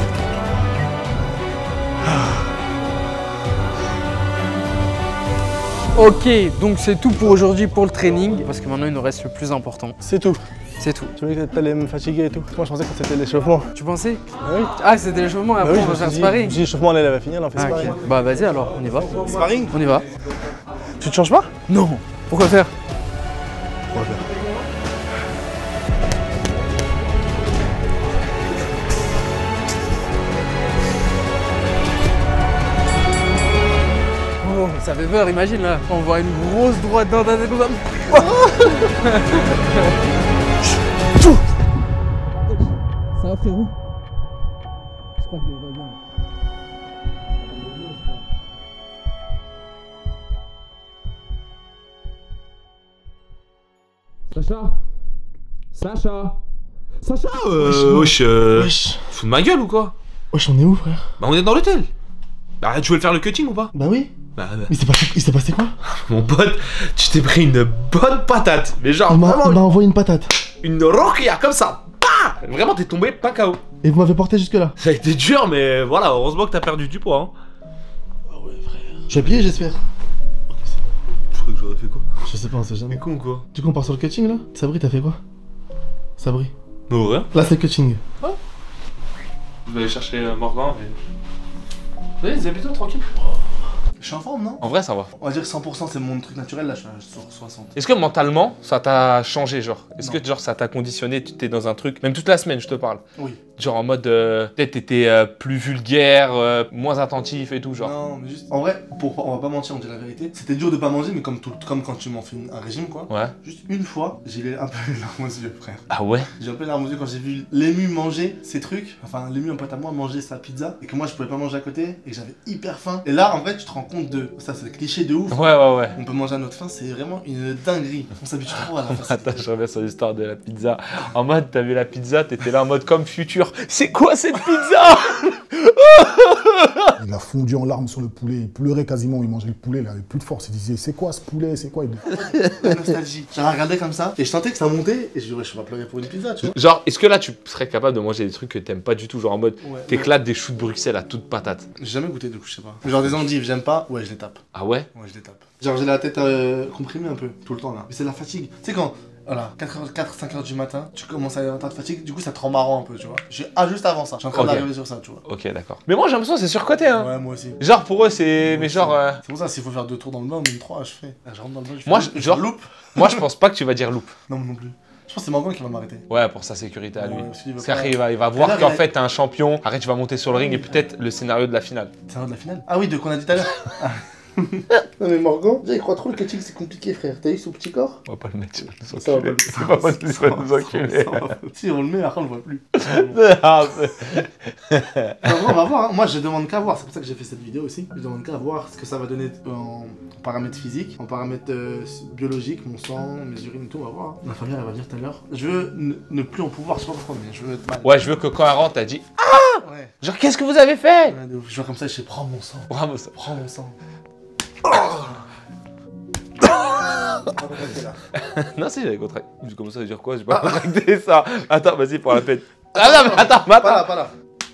Speaker 2: Ok, donc c'est tout pour aujourd'hui pour le training. Parce que maintenant il nous reste le plus important.
Speaker 1: C'est tout.
Speaker 2: C'est tout.
Speaker 1: Tu veux que t'allais me fatiguer et tout? Moi je pensais que c'était l'échauffement.
Speaker 2: Tu pensais?
Speaker 1: Ah oui.
Speaker 2: Ah c'était l'échauffement et après
Speaker 1: bah oui,
Speaker 2: on va faire sparring.
Speaker 1: Si l'échauffement elle va finir, là on fait
Speaker 2: Ah,
Speaker 1: sparring.
Speaker 2: okay. Bah vas-y alors, on y va.
Speaker 1: Sparring?
Speaker 2: On y va.
Speaker 1: Tu te changes pas?
Speaker 2: Non. Pourquoi faire?
Speaker 1: Pourquoi faire?
Speaker 2: Ça fait peur, imagine là, on voit une grosse droite dans ta tête comme ça. Ça va frérot? Je crois qu'il va bien.
Speaker 8: Sacha Sacha Sacha euh, Wesh, euh...
Speaker 1: Wesh.
Speaker 8: Fous de ma gueule ou quoi?
Speaker 1: Wesh, on est où frère?
Speaker 8: Bah on est dans l'hôtel. Bah tu veux faire le cutting ou pas?
Speaker 1: Bah oui.
Speaker 8: Bah, bah.
Speaker 1: Il s'est passé, il s'est passé quoi?
Speaker 8: Mon pote, tu t'es pris une bonne patate. Mais genre
Speaker 1: Il m'a
Speaker 8: vraiment
Speaker 1: il m'a envoyé une patate.
Speaker 8: une roquilla comme ça. Bah vraiment t'es tombé pas K O.
Speaker 1: Et vous m'avez porté jusque là?
Speaker 8: Ça a été dur mais voilà, heureusement que t'as perdu du poids hein.
Speaker 1: Ah ouais frère. Je suis habillé j'espère.
Speaker 8: Je crois que j'aurais fait quoi?
Speaker 1: Je sais pas, on sait jamais.
Speaker 8: Mais con ou quoi?
Speaker 1: Du coup on part sur le cutting là? Sabri t'as fait quoi? Sabri.
Speaker 8: Non rien.
Speaker 1: Là c'est le cutting.
Speaker 8: Ah. Je vais aller chercher euh, Morgan mais... Vas-y, habille-toi tranquille.
Speaker 1: Je suis en forme non?
Speaker 8: En vrai ça va.
Speaker 1: On va dire cent pour cent c'est mon truc naturel là, je suis sur soixante.
Speaker 8: Est-ce que mentalement ça t'a changé genre? Est-ce
Speaker 1: Non.
Speaker 8: que genre ça t'a conditionné, tu t'es dans un truc, même toute la semaine je te parle?
Speaker 1: Oui.
Speaker 8: Genre en mode euh, peut-être t'étais euh, plus vulgaire, euh, moins attentif et tout genre.
Speaker 1: Non mais juste. En vrai, pour, on va pas mentir, on dit la vérité. C'était dur de pas manger mais comme, tout, comme quand tu m'en fais une- un régime quoi.
Speaker 8: Ouais.
Speaker 1: Juste une fois, j'ai eu un peu les larmes aux yeux frère.
Speaker 8: Ah ouais?
Speaker 1: J'ai un peu les larmes aux yeux quand j'ai vu l'ému manger ses trucs. Enfin l'ému un pote à moi manger sa pizza. Et que moi je pouvais pas manger à côté et que j'avais hyper faim. Et là en fait tu te rends compte de. Ça c'est le cliché de ouf.
Speaker 8: Ouais ouais ouais.
Speaker 1: On peut manger à notre faim, c'est vraiment une dinguerie. On s'habitue trop à la faim.
Speaker 8: Attends, je reviens sur l'histoire de la pizza. En mode, t'as vu la pizza, t'étais là en mode comme futur. C'est quoi cette pizza?
Speaker 10: Il a fondu en larmes sur le poulet, il pleurait quasiment, il mangeait le poulet, il avait plus de force, il disait c'est quoi ce poulet, c'est quoi il...
Speaker 1: La nostalgie. J'ai regardé comme ça et je sentais que ça montait et je me disais, je vais pas pleurer pour une pizza, tu vois.
Speaker 8: Genre, est-ce que là tu serais capable de manger des trucs que t'aimes pas du tout? Genre en mode,
Speaker 1: Ouais.
Speaker 8: t'éclates des choux de Bruxelles à toute patate.
Speaker 1: J'ai jamais goûté du coup, je sais pas. Genre des endives, j'aime pas, ouais, je les tape.
Speaker 8: Ah ouais?
Speaker 1: Ouais, je les tape. Genre j'ai la tête euh, comprimée un peu, tout le temps là. Mais c'est la fatigue. Tu sais quand, voilà, quatre, cinq heures du matin, tu commences à avoir un tas de fatigue, du coup ça te rend marrant un peu, tu vois. Je suis ah, juste avant ça, je suis en train
Speaker 8: Ok.
Speaker 1: d'arriver sur ça, tu vois.
Speaker 8: Ok, d'accord. Mais moi j'ai l'impression que c'est surcoté hein.
Speaker 1: Ouais, moi aussi.
Speaker 8: Genre pour eux c'est.
Speaker 1: Moi
Speaker 8: Mais
Speaker 1: aussi.
Speaker 8: genre. euh,
Speaker 1: C'est pour ça, s'il faut faire deux tours dans le bain, ou même trois, je fais. Ah, je rentre dans le bain, je fais.
Speaker 8: Moi,
Speaker 1: loop,
Speaker 8: je-
Speaker 1: je
Speaker 8: genre-
Speaker 1: loupe.
Speaker 8: Moi je pense pas que tu vas dire loup.
Speaker 1: Non, non plus. Je pense que c'est Morgan qui va m'arrêter.
Speaker 8: Ouais, pour sa sécurité à lui.
Speaker 1: Ouais, parce qu'il veut
Speaker 8: Parce
Speaker 1: pas-
Speaker 8: qu'après il va, il va voir
Speaker 1: là,
Speaker 8: qu'en
Speaker 1: il a-
Speaker 8: fait t'es un champion. Après tu vas monter sur le ring et peut-être le scénario de la finale.
Speaker 1: C'est l'heure de la finale. Ah oui, de qu'on a dit tout à l'heure. Ah. Non mais Morgan, déjà il croit trop le cutting c'est compliqué frère. T'as eu son petit corps?
Speaker 8: On va pas le mettre, il va nous
Speaker 1: Ça va
Speaker 8: enculer.
Speaker 1: pas-
Speaker 8: C'est pas possible, il va nous enculer.
Speaker 1: Si on le met, après on le voit plus.
Speaker 8: Ah,
Speaker 1: En vrai, on va voir, hein. Moi je demande qu'à voir, c'est pour ça que j'ai fait cette vidéo aussi. Je demande qu'à voir ce que ça va donner en paramètres physiques, en paramètres euh, biologiques, mon sang, mes urines et tout, on va voir. Ma famille elle va venir tout à l'heure. Je veux ne, ne plus en pouvoir, je sais pas pourquoi, mais je veux être mal.
Speaker 8: Ouais, je veux que quand elle rentre, elle dit Ah
Speaker 1: Ouais.
Speaker 8: Genre, qu'est-ce que vous avez fait?
Speaker 1: Ouais, de ouf. Je vois comme ça, je sais, prends mon sang.
Speaker 8: Bravo, ça.
Speaker 1: Prends mon sang.
Speaker 8: Non, si, j'avais contracté. Je commence à dire quoi? J'ai pas contracté ça. Attends, vas-y, pour la peine. Ah non, mais attends, mais attends.
Speaker 1: Pas là, pas là.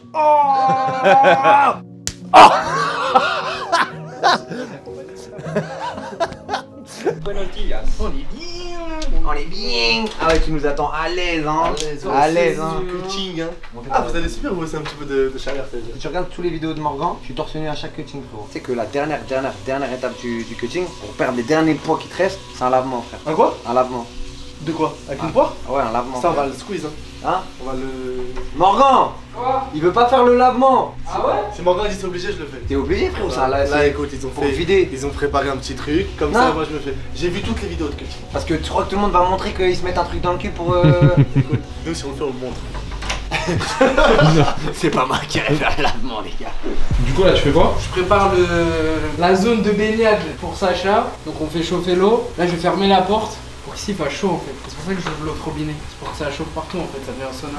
Speaker 9: On est bien. On est bien. Ah ouais, tu nous attends à l'aise, hein. À l'aise, hein.
Speaker 1: Cutting, hein. Ah, vous allez super, vous aussi un petit peu de, de chaleur, ça veut dire.
Speaker 9: Si tu regardes tous les vidéos de Morgan, je suis torse nu à chaque cutting, frérot. Tu sais que la dernière, dernière, dernière étape du, du cutting, pour perdre les derniers poids qui te restent, c'est un lavement, frère.
Speaker 1: Un quoi?
Speaker 9: Un lavement.
Speaker 1: De quoi? Avec une poire?
Speaker 9: Ah ouais, un lavement.
Speaker 1: Ça, on
Speaker 9: frère.
Speaker 1: va le squeeze, hein.
Speaker 9: Hein?
Speaker 1: On va le.
Speaker 9: Morgan!
Speaker 2: Quoi?
Speaker 9: Il veut pas faire le lavement!
Speaker 2: Ah ouais?
Speaker 1: Si Morgan dit c'est obligé, je le fais.
Speaker 9: T'es obligé, frérot, ça
Speaker 1: Là,
Speaker 9: là,
Speaker 1: là, écoute, ils ont
Speaker 9: pour
Speaker 1: fait.
Speaker 9: vider.
Speaker 1: Ils ont préparé un petit truc, comme
Speaker 9: Non.
Speaker 1: ça, moi je le fais. J'ai vu toutes les vidéos de cutting.
Speaker 9: Parce que tu crois que tout le monde va montrer qu'ils se mettent un truc dans le cul pour. Euh...
Speaker 1: Écoute, nous, si on le fait, on le montre.
Speaker 9: c'est pas moi qui vais faire le lavement, les gars.
Speaker 8: Du coup, là, tu fais quoi?
Speaker 2: Je prépare le, la zone de baignade pour Sacha. Donc on fait chauffer l'eau. Là je vais fermer la porte pour qu'ici il fasse chaud en fait. C'est pour ça que je ouvre l'autre robinet. C'est pour que ça chauffe partout en fait, ça fait un sauna.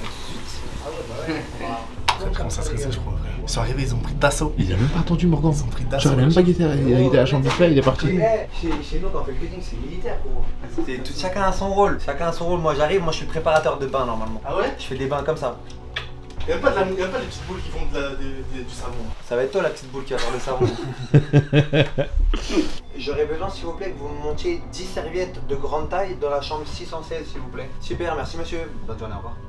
Speaker 1: Ça commence à stresser, je crois. Frère. Ils sont arrivés, ils ont pris d'assaut.
Speaker 3: Il a même pas attendu Morgan.
Speaker 1: Ils ont pris d'assaut.
Speaker 3: Genre, il a même pas guetté, il a guetté la chambre vite fait, il est parti.
Speaker 9: Chez, chez nous, quand on fait le cutting, c'est militaire, gros. C'est tout, chacun a son rôle. Chacun a son rôle. Moi, j'arrive, moi, je suis le préparateur de bain normalement.
Speaker 1: Ah ouais?
Speaker 9: Je fais des bains comme ça.
Speaker 1: Y'a même pas, de la... y a même pas les petites boules qui font de la... de- de- du savon.
Speaker 9: Ça va être toi, la petite boule qui va faire le savon. J'aurais besoin, s'il vous plaît, que vous me montiez dix serviettes de grande taille dans la chambre six cent seize, s'il vous plaît. Super, merci monsieur. Bonne journée, au revoir.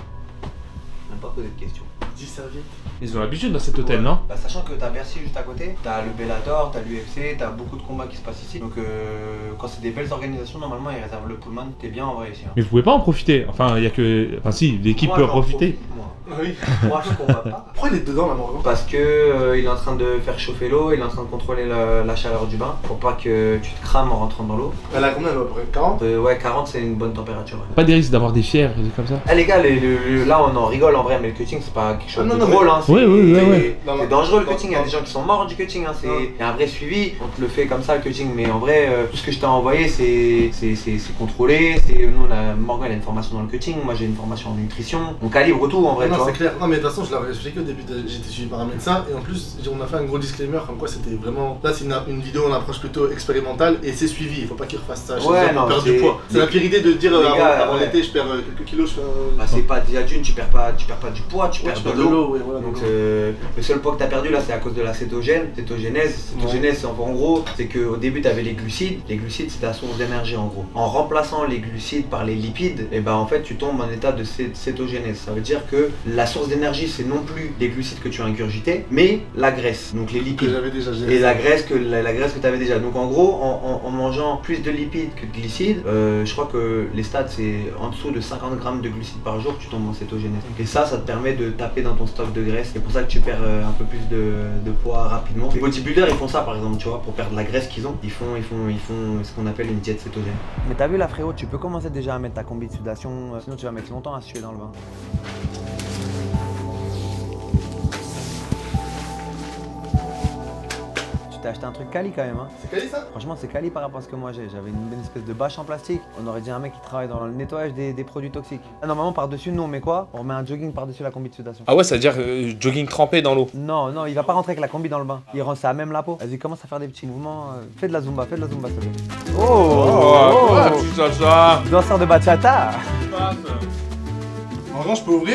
Speaker 9: Même pas poser de questions.
Speaker 1: dix serviettes.
Speaker 8: Ils ont l'habitude dans cet hôtel, non?
Speaker 9: Bah, sachant que t'as Bercy juste à côté, t'as le Bellator, t'as l'U F C, t'as beaucoup de combats qui se passent ici. Donc euh, quand c'est des belles organisations, normalement ils réservent le Pullman, t'es bien en vrai ici. Hein.
Speaker 3: Mais vous pouvez pas en profiter. Enfin, il y a que. Enfin, si, l'équipe
Speaker 9: Moi,
Speaker 3: peut en
Speaker 9: j'en
Speaker 3: profiter.
Speaker 9: profite, moi.
Speaker 1: Oui.
Speaker 9: Moi je combats pas.
Speaker 1: Pourquoi il est dedans là, Morgan?
Speaker 9: Parce que euh, il est en train de faire chauffer l'eau, il est en train de contrôler la, la chaleur du bain pour pas que tu te crames en rentrant dans l'eau.
Speaker 1: Elle a combien? Elle a à peu près quarante?
Speaker 9: Euh, ouais, quarante c'est une bonne température. Ouais.
Speaker 3: Pas des risques d'avoir des fiers, des trucs comme ça.
Speaker 9: Ah les gars, les- le- le- là on en rigole en vrai, mais le cutting c'est pas quelque chose
Speaker 1: Ah, non,
Speaker 9: de
Speaker 1: non,
Speaker 9: drôle.
Speaker 1: mais-
Speaker 9: Hein, c'est
Speaker 3: Oui, oui, oui,
Speaker 9: c'est-
Speaker 3: ouais.
Speaker 1: Non, non.
Speaker 9: c'est dangereux le
Speaker 1: Non,
Speaker 9: cutting, il y a
Speaker 1: non.
Speaker 9: des gens qui sont morts du cutting, hein, c'est
Speaker 1: Non.
Speaker 9: il y a un vrai suivi, on te le fait comme ça le cutting, mais en vrai euh, tout ce que je t'ai envoyé c'est c'est- c'est- c'est contrôlé, c'est nous on a Morgan il a une formation dans le cutting, moi j'ai une formation en nutrition, on calibre tout en vrai.
Speaker 1: Non,
Speaker 9: tu vois.
Speaker 1: c'est clair. Non, mais de toute façon, je l'avais expliqué au début. de- J'étais suivi par un médecin et en plus, on a fait un gros disclaimer comme quoi c'était vraiment. Là, c'est une, une vidéo, on approche plutôt expérimentale et c'est suivi. Il faut pas qu'il refasse ça. chez
Speaker 9: Ouais,
Speaker 1: eux pour
Speaker 9: non,
Speaker 1: perdre
Speaker 9: c'est-
Speaker 1: du poids. C'est
Speaker 9: les-
Speaker 1: la pire idée de dire
Speaker 9: les
Speaker 1: euh, avant,
Speaker 9: gars,
Speaker 1: avant
Speaker 9: ouais.
Speaker 1: l'été, je perds euh, quelques kilos, je fais un.
Speaker 9: Bah, c'est pas déjà d'une, tu perds pas, tu perds pas du poids, tu
Speaker 1: Ouais,
Speaker 9: perds
Speaker 1: tu
Speaker 9: de
Speaker 1: perds de
Speaker 9: l'eau.
Speaker 1: l'eau, ouais, voilà.
Speaker 9: Donc
Speaker 1: donc,
Speaker 9: euh, le seul poids que tu as perdu là c'est à cause de la cétogène, cétogénèse. Cétogénèse c'est en, en gros c'est qu'au début tu avais les glucides, les glucides c'est ta source d'énergie en gros. En remplaçant les glucides par les lipides, et ben en fait tu tombes en état de cé- cétogénèse. Ça veut dire que la source d'énergie c'est non plus les glucides que tu as ingurgités, mais la graisse, donc les
Speaker 1: que
Speaker 9: lipides.
Speaker 1: j'avais déjà géré.
Speaker 9: Et la graisse que la, la graisse que tu avais déjà. Donc en gros, en, en- en mangeant plus de lipides que de glucides, euh, je crois que les stats c'est en dessous de cinquante grammes de glucides par jour, tu tombes en cétogénèse. Et ça, ça te permet de taper dans ton stock de graisse. C'est pour ça que tu perds euh, un peu plus de, de poids rapidement. Les bodybuilders ils font ça par exemple, tu vois, pour perdre la graisse qu'ils ont, ils font, ils font, ils font ce qu'on appelle une diète cétogène. Mais t'as vu là frérot, tu peux commencer déjà à mettre ta combi de sudation, euh, sinon tu vas mettre longtemps à suer dans le bain. T'as acheté un truc quali quand même hein.
Speaker 1: C'est quali ça?
Speaker 9: Franchement c'est quali par rapport à ce que moi j'ai. J'avais une, une espèce de bâche en plastique. On aurait dit un mec qui travaille dans le nettoyage des, des produits toxiques. Ah, normalement par dessus nous on met quoi? On met un jogging par dessus la combi de sudation.
Speaker 8: Ah ouais, ça veut dire euh, jogging trempé dans l'eau.
Speaker 9: Non non il va pas rentrer avec la combi dans le bain. Il rend ça à même la peau. Vas-y commence à faire des petits mouvements. euh, Fais de la zumba, fais de la zumba s'il te plaît. Oh,
Speaker 8: Oh, ah, petit Sacha.
Speaker 9: Danseur de bachata.
Speaker 1: Morgan, je peux ouvrir?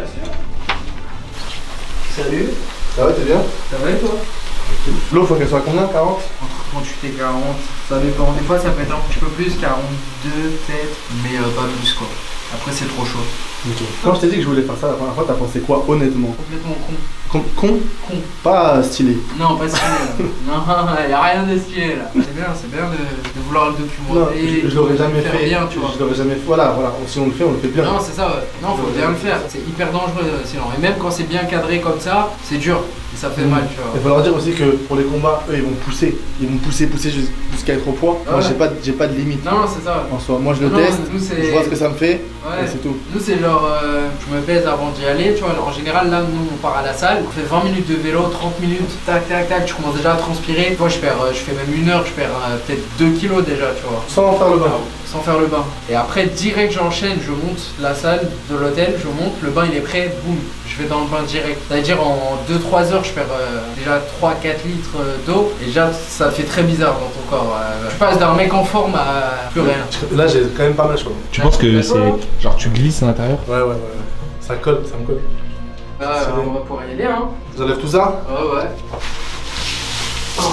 Speaker 9: Salut.
Speaker 1: Ça va, t'es bien?
Speaker 2: Ça va et toi?
Speaker 1: L'eau, faut qu'elle soit à combien? quarante?
Speaker 2: Entre trente-huit et quarante, ça dépend. Des fois ça peut être un petit peu plus, quarante-deux peut-être, mais euh, pas plus quoi. Après c'est trop chaud.
Speaker 1: Ok. Quand je t'ai dit que je voulais faire ça la première fois, t'as pensé quoi honnêtement?
Speaker 2: Complètement con.
Speaker 1: Con, con, con, pas stylé.
Speaker 2: Non, pas stylé. Non, il n'y a rien de stylé là. C'est bien, c'est bien de, de vouloir le documenter.
Speaker 1: Non, je, je l'aurais jamais
Speaker 2: faire
Speaker 1: fait.
Speaker 2: bien, tu vois.
Speaker 1: Je l'aurais jamais fait. Voilà, voilà. Si on le fait, on le fait bien.
Speaker 2: Non, c'est ça, ouais. Non, faut bien le faire. C'est hyper dangereux sinon. Et même quand c'est bien cadré comme ça, c'est dur. Et ça fait mmh. mal, tu vois.
Speaker 1: Il faut leur dire aussi que pour les combats, eux, ils vont pousser. Ils vont pousser, pousser jusqu'à être au poids.
Speaker 2: Ah,
Speaker 1: Moi,
Speaker 2: ouais.
Speaker 1: j'ai pas, j'ai pas de limite.
Speaker 2: Non, c'est ça.
Speaker 1: En soi, moi, je le
Speaker 2: non,
Speaker 1: teste.
Speaker 2: Nous,
Speaker 1: je vois ce que ça me fait.
Speaker 2: Ouais.
Speaker 1: Et c'est tout.
Speaker 2: Nous, c'est genre, euh, je me pèse avant d'y aller, tu vois. En général, là, nous, on part à la salle. On fait vingt minutes de vélo, trente minutes. Tac, tac, tac. Tu commences déjà à transpirer. Moi, je perds, je fais même une heure. Je perds euh, peut-être deux kilos déjà, tu vois.
Speaker 1: Sans faire le bain.
Speaker 2: Sans faire le bain. Et après, direct, j'enchaîne, je monte la salle de l'hôtel, je monte, le bain il est prêt, boum, je vais dans le bain direct. C'est-à-dire en deux trois heures, je perds euh, déjà trois quatre litres d'eau. Et déjà, ça fait très bizarre dans ton corps. Euh, je passe d'un mec en forme à plus rien.
Speaker 1: Là, j'ai quand même pas mal chaud.
Speaker 3: Tu penses que c'est. Genre, tu glisses à l'intérieur?
Speaker 1: Ouais, ouais, ouais. Ça colle, ça me colle.
Speaker 2: Ah, on va pouvoir y aller, hein.
Speaker 1: J'enlève tout ça?
Speaker 2: Ouais, ouais. Oh.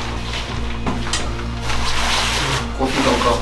Speaker 2: Profite encore.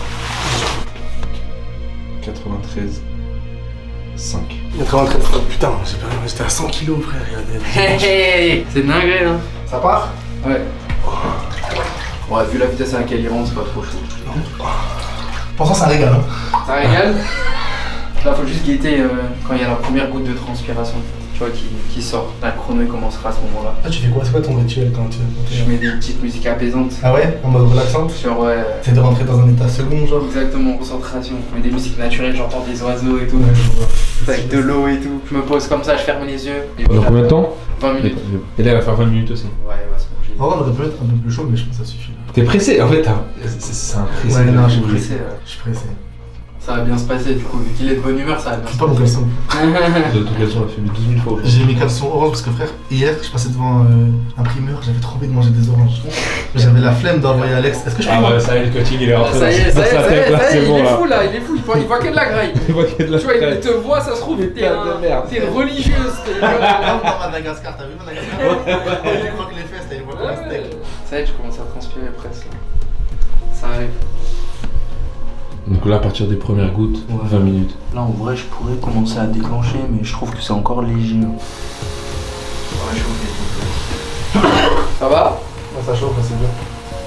Speaker 7: quatre-vingt-treize cinq.
Speaker 1: quatre-vingt-treize, putain, j'étais à cent kilos, frère.
Speaker 2: Hey, hey, c'est dingue, hein.
Speaker 1: Ça part?
Speaker 2: Ouais. Ouais, vu la vitesse à laquelle il rentre, c'est pas trop chaud.
Speaker 1: Non. Pour ça, ça régale. Hein.
Speaker 2: Ça régale. Là, faut juste guetter euh, quand il y a la première goutte de transpiration. Tu vois, qui, qui sort. Là, le chrono il commencera à ce moment-là.
Speaker 1: Ah, tu fais quoi? C'est quoi ton rituel quand tu. Quand
Speaker 2: je mets des petites musiques apaisantes.
Speaker 1: Ah ouais? En mode relaxante?
Speaker 2: Genre, ouais.
Speaker 1: C'est de rentrer dans un état second, genre?
Speaker 2: Exactement, concentration. Je mets des musiques naturelles, j'entends des oiseaux et tout.
Speaker 1: Ouais, je vois.
Speaker 2: Avec de l'eau et tout. Je me pose comme ça, je ferme les yeux.
Speaker 3: Et dans combien de temps?
Speaker 2: vingt minutes.
Speaker 3: Et là, elle va faire vingt minutes aussi.
Speaker 2: Ouais, elle va se manger.
Speaker 1: En vrai, on aurait pu être un peu plus chaud, mais je pense que ça suffit.
Speaker 3: T'es pressé? En fait, c'est un pressé.
Speaker 1: Ouais, non, je suis pressé. Je suis pressé.
Speaker 2: Ça va bien se passer du coup, vu qu'il est de bonne humeur, ça va bien se passer.
Speaker 1: Pas mon caleçon.
Speaker 3: Ton caleçon l'a fait douze mille fois.
Speaker 1: J'ai mis caleçon orange parce que frère, hier je passais devant euh, un primeur, j'avais trop envie de manger des oranges. J'avais la flemme d'envoyer Alex. Est-ce que je peux?
Speaker 3: Ah ouais, ça y est, le coaching il est rentré.
Speaker 2: Ça y est, ça y est, ça y est, ça y est, il
Speaker 3: bon,
Speaker 2: est
Speaker 3: là.
Speaker 2: fou là, il est fou, il voit, il voit que de la graille.
Speaker 3: Il voit que de la
Speaker 2: Tu vois,
Speaker 3: graille.
Speaker 2: il te voit, ça se trouve, t'es un, t'es une religieuse. T'es
Speaker 1: dans Madagascar, t'as vu Madagascar? Il voit que les fesses, il voit que la steak.
Speaker 2: Ça y est, tu commences à transpirer presque. Ça arrive.
Speaker 7: Donc là, à partir des premières gouttes, ouais. vingt minutes.
Speaker 2: Là, en vrai, je pourrais commencer à déclencher, mais je trouve que c'est encore léger. Ouais, je chauffe. Ça va?
Speaker 1: Ouais, ça chauffe, c'est bien.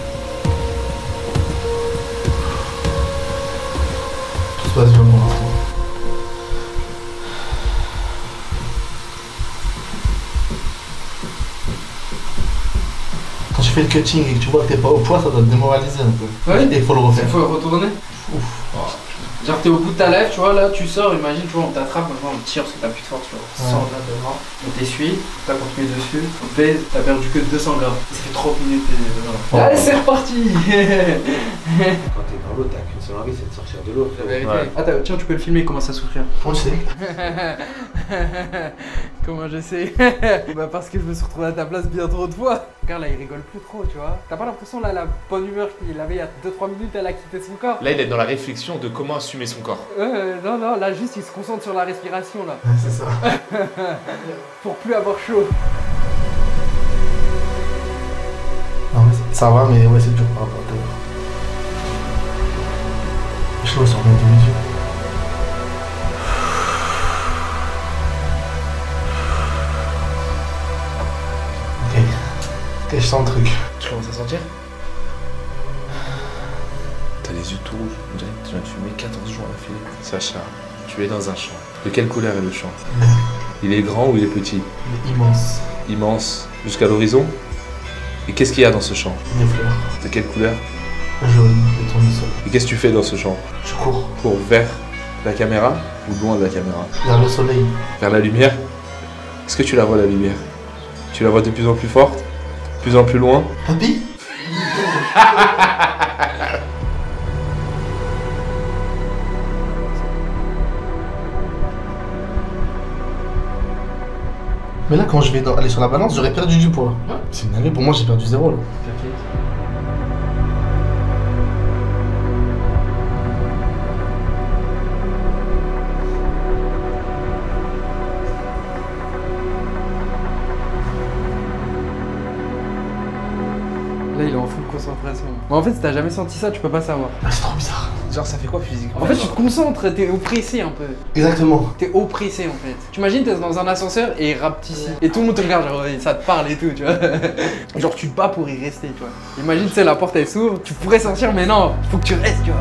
Speaker 1: Tout se passe bien pour l'instant. Quand tu fais le cutting et que tu vois que t'es pas au poids, ça doit te démoraliser un peu.
Speaker 2: Ouais.
Speaker 1: Et il faut le refaire.
Speaker 2: Il faut le retourner. Ouf. Oh. Genre t'es au bout de ta lèvre, tu vois, là tu sors, imagine, tu vois, on t'attrape, maintenant on te tire parce que t'as plus de force, tu vois. On sort de là devant, on t'essuie, tac, on te met dessus, on pèse, t'as perdu que deux cents grammes. Ça fait trente minutes et voilà. Oh. Allez, c'est reparti.
Speaker 9: Quand t'es dans l'eau, t'as qu'une seule envie, c'est de sortir de l'eau.
Speaker 2: Ouais. Ah, tiens, tu peux le filmer, il commence à souffrir.
Speaker 1: On le sait.
Speaker 2: Comment je sais? Bah parce que je me suis retrouvé à ta place bien trop de fois. Regarde là, il rigole plus trop, tu vois. T'as pas l'impression là, la bonne humeur qu'il avait il y a deux trois minutes, elle a quitté son corps?
Speaker 8: Là, il est dans la réflexion de comment assumer son corps.
Speaker 2: Euh, non, non, là juste il se concentre sur la respiration là.
Speaker 1: Ouais, c'est ça.
Speaker 2: Pour plus avoir chaud.
Speaker 1: Non, mais ça va, mais ouais, c'est dur par rapport à tout à l'heure. Chaud, ça remonte de mes yeux. Ok. Ok, je sens le truc.
Speaker 8: Tu commences à sentir? T'as les yeux tout rouges. On dirait que tu viens de fumer quatorze jours à la filée. Sacha, tu es dans un champ. De quelle couleur est le champ?
Speaker 1: Ouais.
Speaker 8: Il est grand ou il est petit?
Speaker 1: Il est immense.
Speaker 8: Immense. Jusqu'à l'horizon? Et qu'est-ce qu'il y a dans ce champ?
Speaker 1: Des fleurs.
Speaker 8: De quelle couleur?
Speaker 1: Jaune, des tournesols.
Speaker 8: Et qu'est-ce que tu fais dans ce champ?
Speaker 1: Je cours.
Speaker 8: Pour vers la caméra ou loin de la caméra?
Speaker 1: Vers le soleil.
Speaker 8: Vers la lumière? Est-ce que tu la vois la lumière? Tu la vois de plus en plus forte? De plus en plus loin?
Speaker 1: Papy? Mais là, quand je vais dans- aller sur la balance, j'aurais perdu du poids.
Speaker 2: Ouais.
Speaker 1: C'est une année, pour moi, j'ai perdu zéro là.
Speaker 2: Là il est en full concentration. Mais en fait si t'as jamais senti ça, tu peux pas savoir.
Speaker 1: Ah, c'est trop bizarre.
Speaker 8: Genre, ça fait quoi physiquement?
Speaker 2: En fait, tu te concentres, t'es oppressé un peu.
Speaker 1: Exactement.
Speaker 2: T'es oppressé en fait. Tu imagines, t'es dans un ascenseur et il rappe ici. Et tout le monde te regarde, genre, ça te parle et tout, tu vois. Genre, tu te bats pour y rester, tu vois. Imagine, tu sais, la porte elle s'ouvre, tu pourrais sortir, mais non, faut que tu restes, tu vois.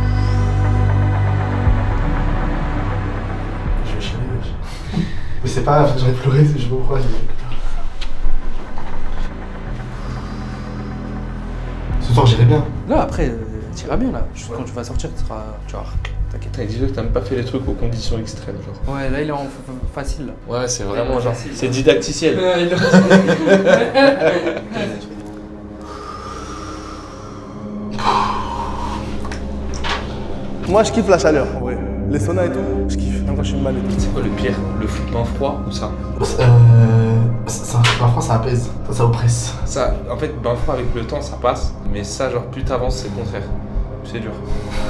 Speaker 1: Je vais chialer, wesh. Mais c'est pas grave, j'aurais pleuré, je sais pas pourquoi. Ce soir, j'irai bien.
Speaker 2: Là, après, euh, t'iras bien là. Juste quand tu vas sortir, tu seras. Tu vas. T'inquiète.
Speaker 8: T'as dit que t'as même pas fait les trucs aux conditions extrêmes, genre.
Speaker 2: Ouais, là, il est en facile là.
Speaker 8: Ouais, c'est vraiment
Speaker 2: Ouais,
Speaker 8: genre.
Speaker 2: facile.
Speaker 8: C'est didacticiel.
Speaker 2: Ouais, il
Speaker 1: Moi, je kiffe la chaleur, en vrai. Les saunas et tout, je kiffe, même quand je suis mal et tout.
Speaker 8: C'est quoi le pire? Le foot bain froid ou ça?
Speaker 1: Euh. Ça, parfois, ça apaise, ça, ça oppresse.
Speaker 8: Ça, en fait, bain froid avec le temps, ça passe. Mais ça, genre, plus t'avances, c'est le contraire. C'est dur.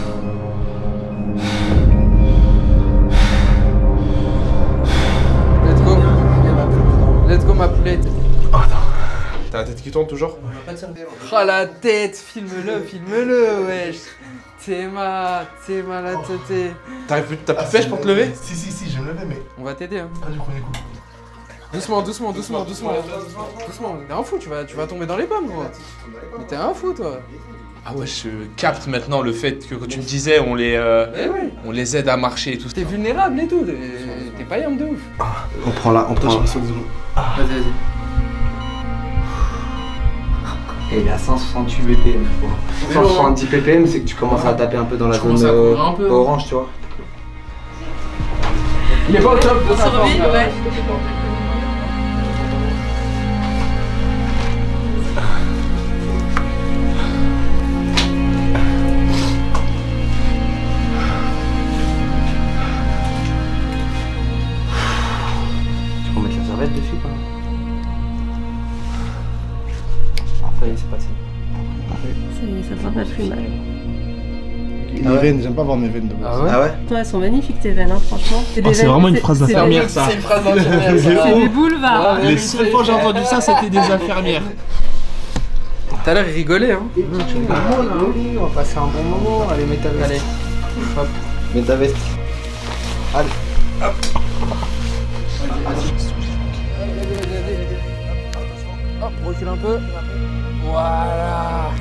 Speaker 2: Let's go. Let's go, ma poulette.
Speaker 1: Oh, attends.
Speaker 8: T'as la tête qui tourne toujours?
Speaker 2: Oh la tête, filme-le, filme-le, wesh. T'es ma, t'es ma la tête.
Speaker 8: T'as plus, t'as plus de pêche pour te lever?
Speaker 1: Si, si, si, je vais me lever, mais.
Speaker 2: On va t'aider, hein.
Speaker 1: Pas du premier coup.
Speaker 2: Doucement, doucement, doucement, doucement. Doucement, t'es un fou, tu vas, tu vas tomber dans les pommes, gros. Mais t'es un fou, toi.
Speaker 8: Ah ouais, je capte maintenant le fait que quand tu me disais, on les, euh,
Speaker 2: Eh oui.
Speaker 8: on les aide à marcher et tout.
Speaker 2: T'es vulnérable et tout, t'es t'es pas yam de ouf.
Speaker 1: On prend là, on prend là.
Speaker 2: Vas-y, vas-y.
Speaker 9: Et il est à cent soixante-huit B P M, je crois. cent soixante-dix P P M, c'est que tu commences à taper un peu dans la
Speaker 2: Tu
Speaker 9: zone
Speaker 2: commences à
Speaker 9: euh,
Speaker 2: courir un peu.
Speaker 9: orange, tu vois.
Speaker 2: Il est pas au top de sa forme. là.
Speaker 11: ouais.
Speaker 9: Tu peux mettre la serviette dessus, quand même. Ah, ça y est, c'est passé.
Speaker 11: Ça y est, ça va pas plus mal.
Speaker 1: Les veines, j'aime pas voir mes veines de base.
Speaker 2: Ah ouais?
Speaker 9: Ah ouais?
Speaker 11: Toi, elles sont magnifiques tes veines, hein, franchement. C'est
Speaker 3: Oh, c'est vraiment une phrase d'infirmière,
Speaker 11: C'est
Speaker 3: ça.
Speaker 2: C'est une phrase d'infirmière, ça.
Speaker 11: c'est des boulevards.
Speaker 2: Ouais,
Speaker 3: Les
Speaker 2: oui,
Speaker 3: seules
Speaker 2: c'est-
Speaker 3: fois que j'ai entendu ça, c'était des infirmières.
Speaker 2: Tout à l'heure, il rigolait, hein.
Speaker 9: Oui, on va passer un bon moment. Allez, mets ta veste.
Speaker 2: Allez, hop.
Speaker 9: Mets ta veste. Allez.
Speaker 2: Hop, recule un peu. Voilà.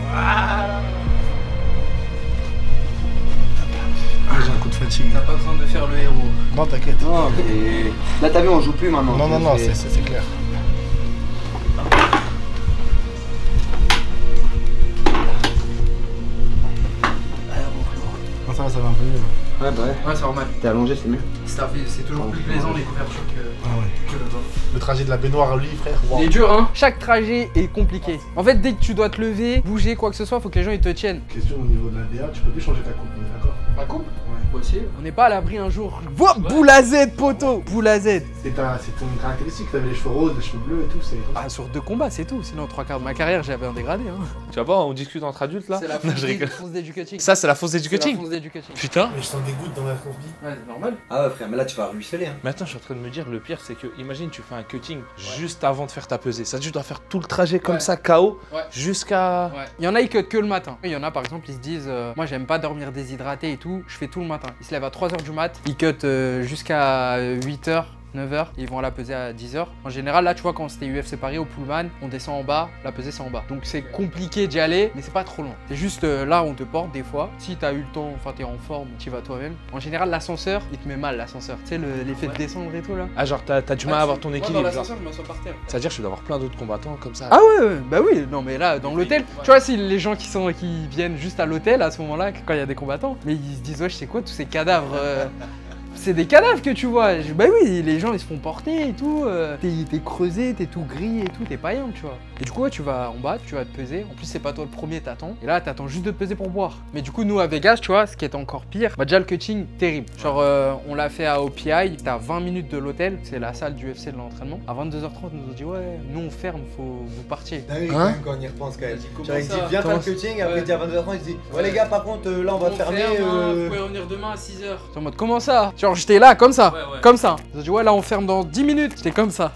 Speaker 1: Ah, j'ai un coup de fatigue.
Speaker 2: T'as pas besoin de faire le héros.
Speaker 1: Non, t'inquiète.
Speaker 9: Non, mais... Là, t'as vu, on joue plus maintenant.
Speaker 1: Non, non, non,
Speaker 9: C'est-
Speaker 1: c'est c'est clair. Non, ça va, ça va un peu mieux. là.
Speaker 9: Ouais, bah ouais.
Speaker 2: Ouais, c'est normal.
Speaker 9: T'es allongé, c'est mieux.
Speaker 2: Ça fait- C'est toujours plus plaisant les couvertures que,
Speaker 1: Ah ouais.
Speaker 2: que le dos.
Speaker 1: Le trajet de la baignoire, lui, frère. wow.
Speaker 2: Il est dur, hein. Chaque trajet est compliqué. En fait, dès que tu dois te lever, bouger, quoi que ce soit, faut que les gens ils te tiennent.
Speaker 1: Question au niveau de la D A, tu peux plus changer ta coupe, on est d'accord?
Speaker 2: La coupe? Ouais, possible. On n'est pas à l'abri un jour. Vois, boule à Z, poteau. Boule à Z.
Speaker 1: C'est ta- c'est ton caractéristique, t'avais les cheveux roses, les cheveux bleus et tout, c'est.
Speaker 2: Ah, sur deux combats, c'est tout. Sinon, trois quarts de ma carrière, j'avais un dégradé. Hein.
Speaker 8: Tu vois pas, on discute entre adultes là?
Speaker 2: C'est la
Speaker 8: Non,
Speaker 2: fonce
Speaker 8: je
Speaker 2: des-
Speaker 8: rigole.
Speaker 2: fonce des du cutting.
Speaker 8: Ça, c'est la fausse
Speaker 2: C'est la
Speaker 8: éducating.
Speaker 2: fonce des du cutting.
Speaker 8: Putain.
Speaker 1: Mais je sens des gouttes dans la confi.
Speaker 2: Ouais, c'est normal.
Speaker 9: Ah ouais, frère, mais là, tu vas ruisseler. Hein.
Speaker 8: Maintenant, je suis en train de me dire, le pire, c'est que, imagine, tu fais un cutting juste avant de faire ta pesée. Ça, tu dois faire tout le trajet comme
Speaker 2: Ouais.
Speaker 8: ça, K O,
Speaker 2: Ouais.
Speaker 8: jusqu'à.
Speaker 2: Ouais. Il y en a, ils cut que le matin. Il y en a, par exemple, ils se disent euh, moi, j'aime pas dormir déshydraté et tout, je fais tout le matin. Ils se lèvent à trois heures du mat, ils cut euh, jusqu'à huit heures. neuf heures, ils vont à la pesée à dix heures. En général, là, tu vois, quand c'était U F C Paris au Pullman, on descend en bas, la pesée c'est en bas. Donc c'est compliqué d'y aller, mais c'est pas trop loin. C'est juste euh, là, on te porte des fois. Si t'as eu le temps, enfin t'es en forme, tu vas toi-même. En général, l'ascenseur, il te met mal, l'ascenseur. Tu sais, le- l'effet de descendre et tout là.
Speaker 8: Ah, genre, t'as t'as du mal à avoir ton
Speaker 2: Moi, dans
Speaker 8: équilibre. genre.
Speaker 2: l'ascenseur, je m'assois par terre.
Speaker 8: C'est-à-dire, je dois avoir plein d'autres combattants comme ça.
Speaker 2: Ah ouais, ouais, bah oui, non mais là dans l'hôtel, tu vois si les gens qui sont qui viennent juste à l'hôtel à ce moment-là quand il y a des combattants, mais ils se disent ouais, je sais quoi tous ces cadavres euh, c'est des cadavres que tu vois. Je- Bah oui, les gens ils se font porter et tout, euh, t'es t'es creusé, t'es tout gris et tout, t'es pas yam, tu vois. Et du coup ouais, tu vas en bas, tu vas te peser. En plus c'est pas toi le premier, t'attends. Et là t'attends juste de te peser pour boire. Mais du coup nous à Vegas, tu vois, ce qui est encore pire, bah déjà le cutting terrible. Genre euh, on l'a fait à O P I, t'as vingt minutes de l'hôtel, c'est la salle du U F C de l'entraînement. À vingt-deux heures trente, nous ont dit ouais, nous on ferme, faut vous partiez.
Speaker 9: Dingue,
Speaker 2: Hein
Speaker 9: quand même, quand on y repense quand même.
Speaker 2: Comment
Speaker 9: Genre, il dit
Speaker 2: ça
Speaker 9: viens faire
Speaker 2: Comment
Speaker 9: le cutting, après
Speaker 2: Ouais.
Speaker 9: il dit à vingt-deux heures trente, il dit ouais les gars, par contre, euh, là on va
Speaker 2: On
Speaker 9: fermer.
Speaker 2: ferme, hein,
Speaker 9: euh,
Speaker 2: Vous pouvez revenir demain à six heures. En mode comment ça? Tu Genre j'étais là comme ça, ouais, ouais. Comme ça. Ils ont dit ouais là on ferme dans dix minutes. J'étais comme ça.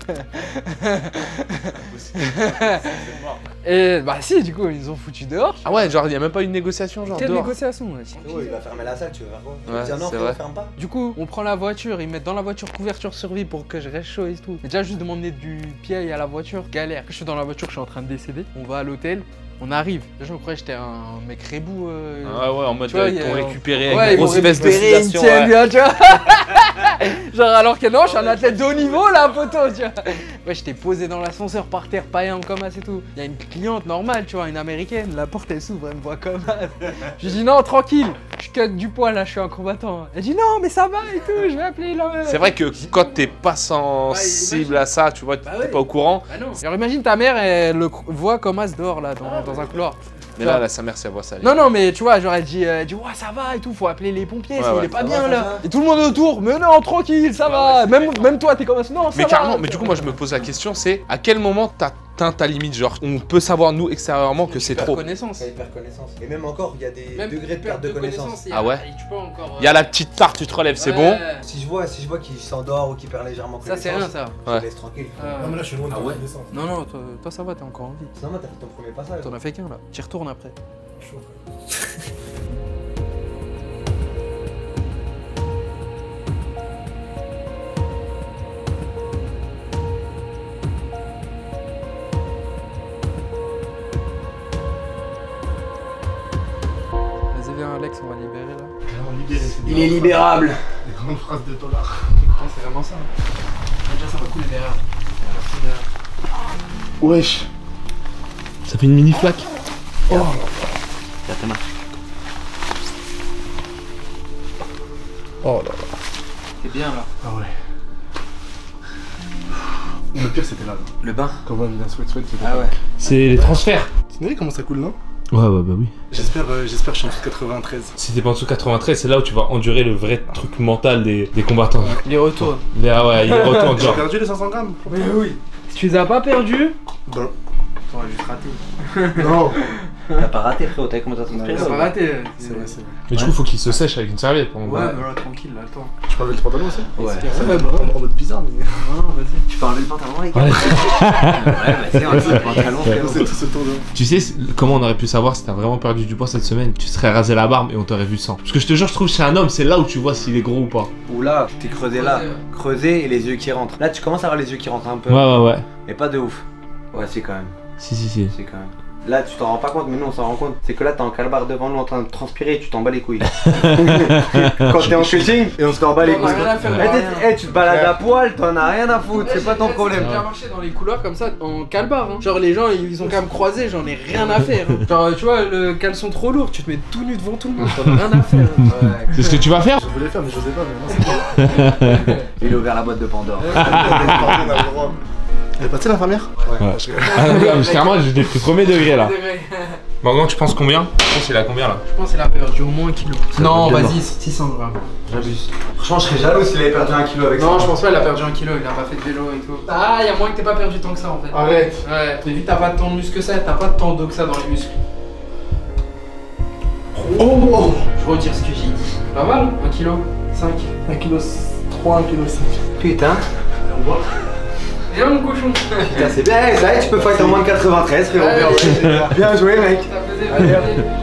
Speaker 2: Et bah si du coup ils ont foutu dehors.
Speaker 8: Ah ouais, genre il y a même pas une négociation genre
Speaker 2: Quelle
Speaker 8: dehors.
Speaker 2: négociation ouais.
Speaker 9: Ouais, il va fermer la salle, tu veux faire quoi?
Speaker 8: Ouais,
Speaker 9: Dire non,
Speaker 8: c'est
Speaker 9: frérot,
Speaker 8: vrai.
Speaker 9: ferme pas.
Speaker 2: Du coup on prend la voiture, ils mettent dans la voiture couverture survie pour que je reste chaud et tout. Mais déjà juste de m'emmener du pied à la voiture, galère. Je suis dans la voiture, je suis en train de décéder. On va à l'hôtel. On arrive. Les gens croyaient que j'étais un mec rebou. Euh...
Speaker 8: Ah ouais, en mode
Speaker 2: tu vois,
Speaker 8: ils t'ont récupéré
Speaker 2: ouais,
Speaker 8: avec une grosse veste de sudation.
Speaker 2: Tienne, ouais. Tu vois genre alors que non, je suis un athlète de haut niveau là, poteau, tu vois. Ouais, j'étais posé dans l'ascenseur par terre, païen comme as et tout. Il y a une cliente normale, tu vois, une américaine. La porte elle s'ouvre, elle me voit comme as. Je dis non, tranquille. Je cut du poids là, je suis un combattant. Elle dit non, mais ça va et tout, je vais appeler là.
Speaker 8: C'est vrai que quand t'es pas sensible à ça, tu vois, t'es bah ouais. pas au courant.
Speaker 2: Bah non. Alors imagine ta mère, elle le voit comme as dehors là, dans, ah, dans un couloir.
Speaker 8: Mais là, là, sa mère, ça voit ça.
Speaker 2: Non, non, mais tu vois, genre, elle dit, elle dit, ouais, ça va et tout, faut appeler les pompiers, ouais, ouais. Il est pas ça bien va, là. Et tout le monde autour, mais non, tranquille, ça ouais, va. Ouais, même, même toi, t'es comme ça, non, ça
Speaker 8: mais
Speaker 2: va.
Speaker 8: carrément, mais du coup, moi, je me pose la question, c'est à quel moment t'atteins ta limite? Genre, on peut savoir, nous, extérieurement, que c'est trop.
Speaker 2: Connaissance.
Speaker 9: C'est hyper connaissance. Et même encore, il y a des
Speaker 2: même
Speaker 9: degrés de perte de, de connaissance. connaissance.
Speaker 8: Ah ouais.
Speaker 2: Tu peux encore.
Speaker 8: Il y a la petite tarte, tu te relèves, c'est bon.
Speaker 9: Si je vois, si je vois qu'il s'endort ou qu'il perd légèrement connaissance.
Speaker 2: Ça, c'est rien, ça.
Speaker 9: Je te laisse tranquille.
Speaker 10: Non, mais là, je suis loin de la connaissance.
Speaker 2: Non, non, toi, ça va, t'es encore en vie.
Speaker 9: Non, mais t'as fait ton premier passage.
Speaker 2: T'en as fait qu'un là. Tu y retournes après. Vas-y, viens Alex, on va libérer là.
Speaker 10: Non, libéré, c'est
Speaker 9: Il est libérable.
Speaker 10: Des grandes phrases de dollars.
Speaker 2: C'est vraiment ça. Déjà, ça va couler derrière.
Speaker 10: Wesh.
Speaker 8: Ça fait une mini flaque.
Speaker 9: Oh. T'as ta main.
Speaker 10: Oh là là.
Speaker 2: T'es bien là.
Speaker 10: Ah ouais. Le pire c'était là. là.
Speaker 9: Le bain.
Speaker 10: Quand on a mis un sweat sweat, c'était
Speaker 8: Ah ouais. C'est les transferts.
Speaker 10: Tu sais comment ça coule, non?
Speaker 8: Ouais, ouais, bah oui.
Speaker 10: J'espère euh, j'espère que je suis en dessous de quatre-vingt-treize.
Speaker 8: Si t'es pas en dessous de quatre-vingt-treize, c'est là où tu vas endurer le vrai truc mental des, des combattants.
Speaker 2: Les retours.
Speaker 8: Les, ah ouais, les retours.
Speaker 10: J'ai perdu les cinq cents grammes.
Speaker 2: Mais oui. Si tu les as pas perdus.
Speaker 10: Bon.
Speaker 9: T'aurais juste raté.
Speaker 10: Non.
Speaker 9: T'as pas raté, frérot, t'as vu comment t'as transpiré?
Speaker 2: T'as pas raté.
Speaker 10: C'est vrai, c'est vrai.
Speaker 8: Mais du coup, faut qu'il se sèche avec une serviette.
Speaker 2: Ouais, mais là, tranquille, là, attends.
Speaker 10: Tu peux enlever le pantalon aussi?
Speaker 9: Ouais.
Speaker 10: En mode bizarre, mais.
Speaker 2: Non, vas-y.
Speaker 9: Tu peux enlever le pantalon, les gars? Ouais, ouais, bah c'est le pantalon, frérot.
Speaker 10: C'est tout ce tour de.
Speaker 8: Tu sais comment on aurait pu savoir si t'as vraiment perdu du poids cette semaine? Tu serais rasé la barbe et on t'aurait vu sans. Parce que je te jure, je trouve que chez un homme, c'est là où tu vois s'il est gros ou pas.
Speaker 9: Ou là, t'es creusé là, creusé et les yeux qui rentrent. Là, tu commences à avoir les yeux qui rentrent un peu.
Speaker 8: Ouais, ouais, ouais.
Speaker 9: Mais pas de ouf. Ouais, c'est quand même.
Speaker 8: Si, si, si.
Speaker 9: C'est quand même. Là, tu t'en rends pas compte, mais nous on s'en rend compte. C'est que là, t'es en calbar devant nous en train de transpirer et tu t'en bats les couilles. Quand t'es en coaching et on se t'en bat les couilles. Eh, hey, tu te balades à poil, t'en as rien à foutre, c'est pas ton problème.
Speaker 2: J'ai bien marché dans les couloirs comme ça en calbar. Hein. Genre, les gens ils ont quand même croisé, j'en ai rien à faire. Hein. Genre, tu vois, le caleçon trop lourd, tu te mets tout nu devant tout le monde, t'en as rien à faire. Hein.
Speaker 8: Ouais. C'est ce que tu vas faire?
Speaker 10: Je voulais faire, mais j'osais pas, mais non, c'est
Speaker 9: Il a ouvert la boîte de Pandore.
Speaker 10: Elle est passée l'infirmière?
Speaker 8: Ouais. ouais. Ah, parce que carrément, j'étais pris premier degré là. Maintenant, tu penses combien? Je pense qu'il a combien là?
Speaker 2: Je pense qu'il a perdu au moins un kilo. Non, vas-y, six cents grammes. J'abuse.
Speaker 9: Franchement, je serais jaloux s'il avait perdu un kilo avec ça.
Speaker 2: Non, je pense pas, il a perdu un kilo, il a pas fait de vélo et tout. Ah, il y a moins que t'aies pas perdu tant que ça en fait.
Speaker 10: Arrête.
Speaker 2: Ouais, mais vu que t'as pas tant de muscles que ça, t'as pas tant d'eau que ça dans les muscles.
Speaker 10: Oh,
Speaker 2: je retire ce que j'ai dit. Pas mal, un kilo cinq.
Speaker 10: un kilo trois, un kilo cinq.
Speaker 9: Putain.
Speaker 2: Viens mon cochon.
Speaker 9: Putain, c'est bien, ça y est, tu peux fight en moins de quatre-vingt-treize, frérot. Ouais, bien joué, mec.
Speaker 10: Allez,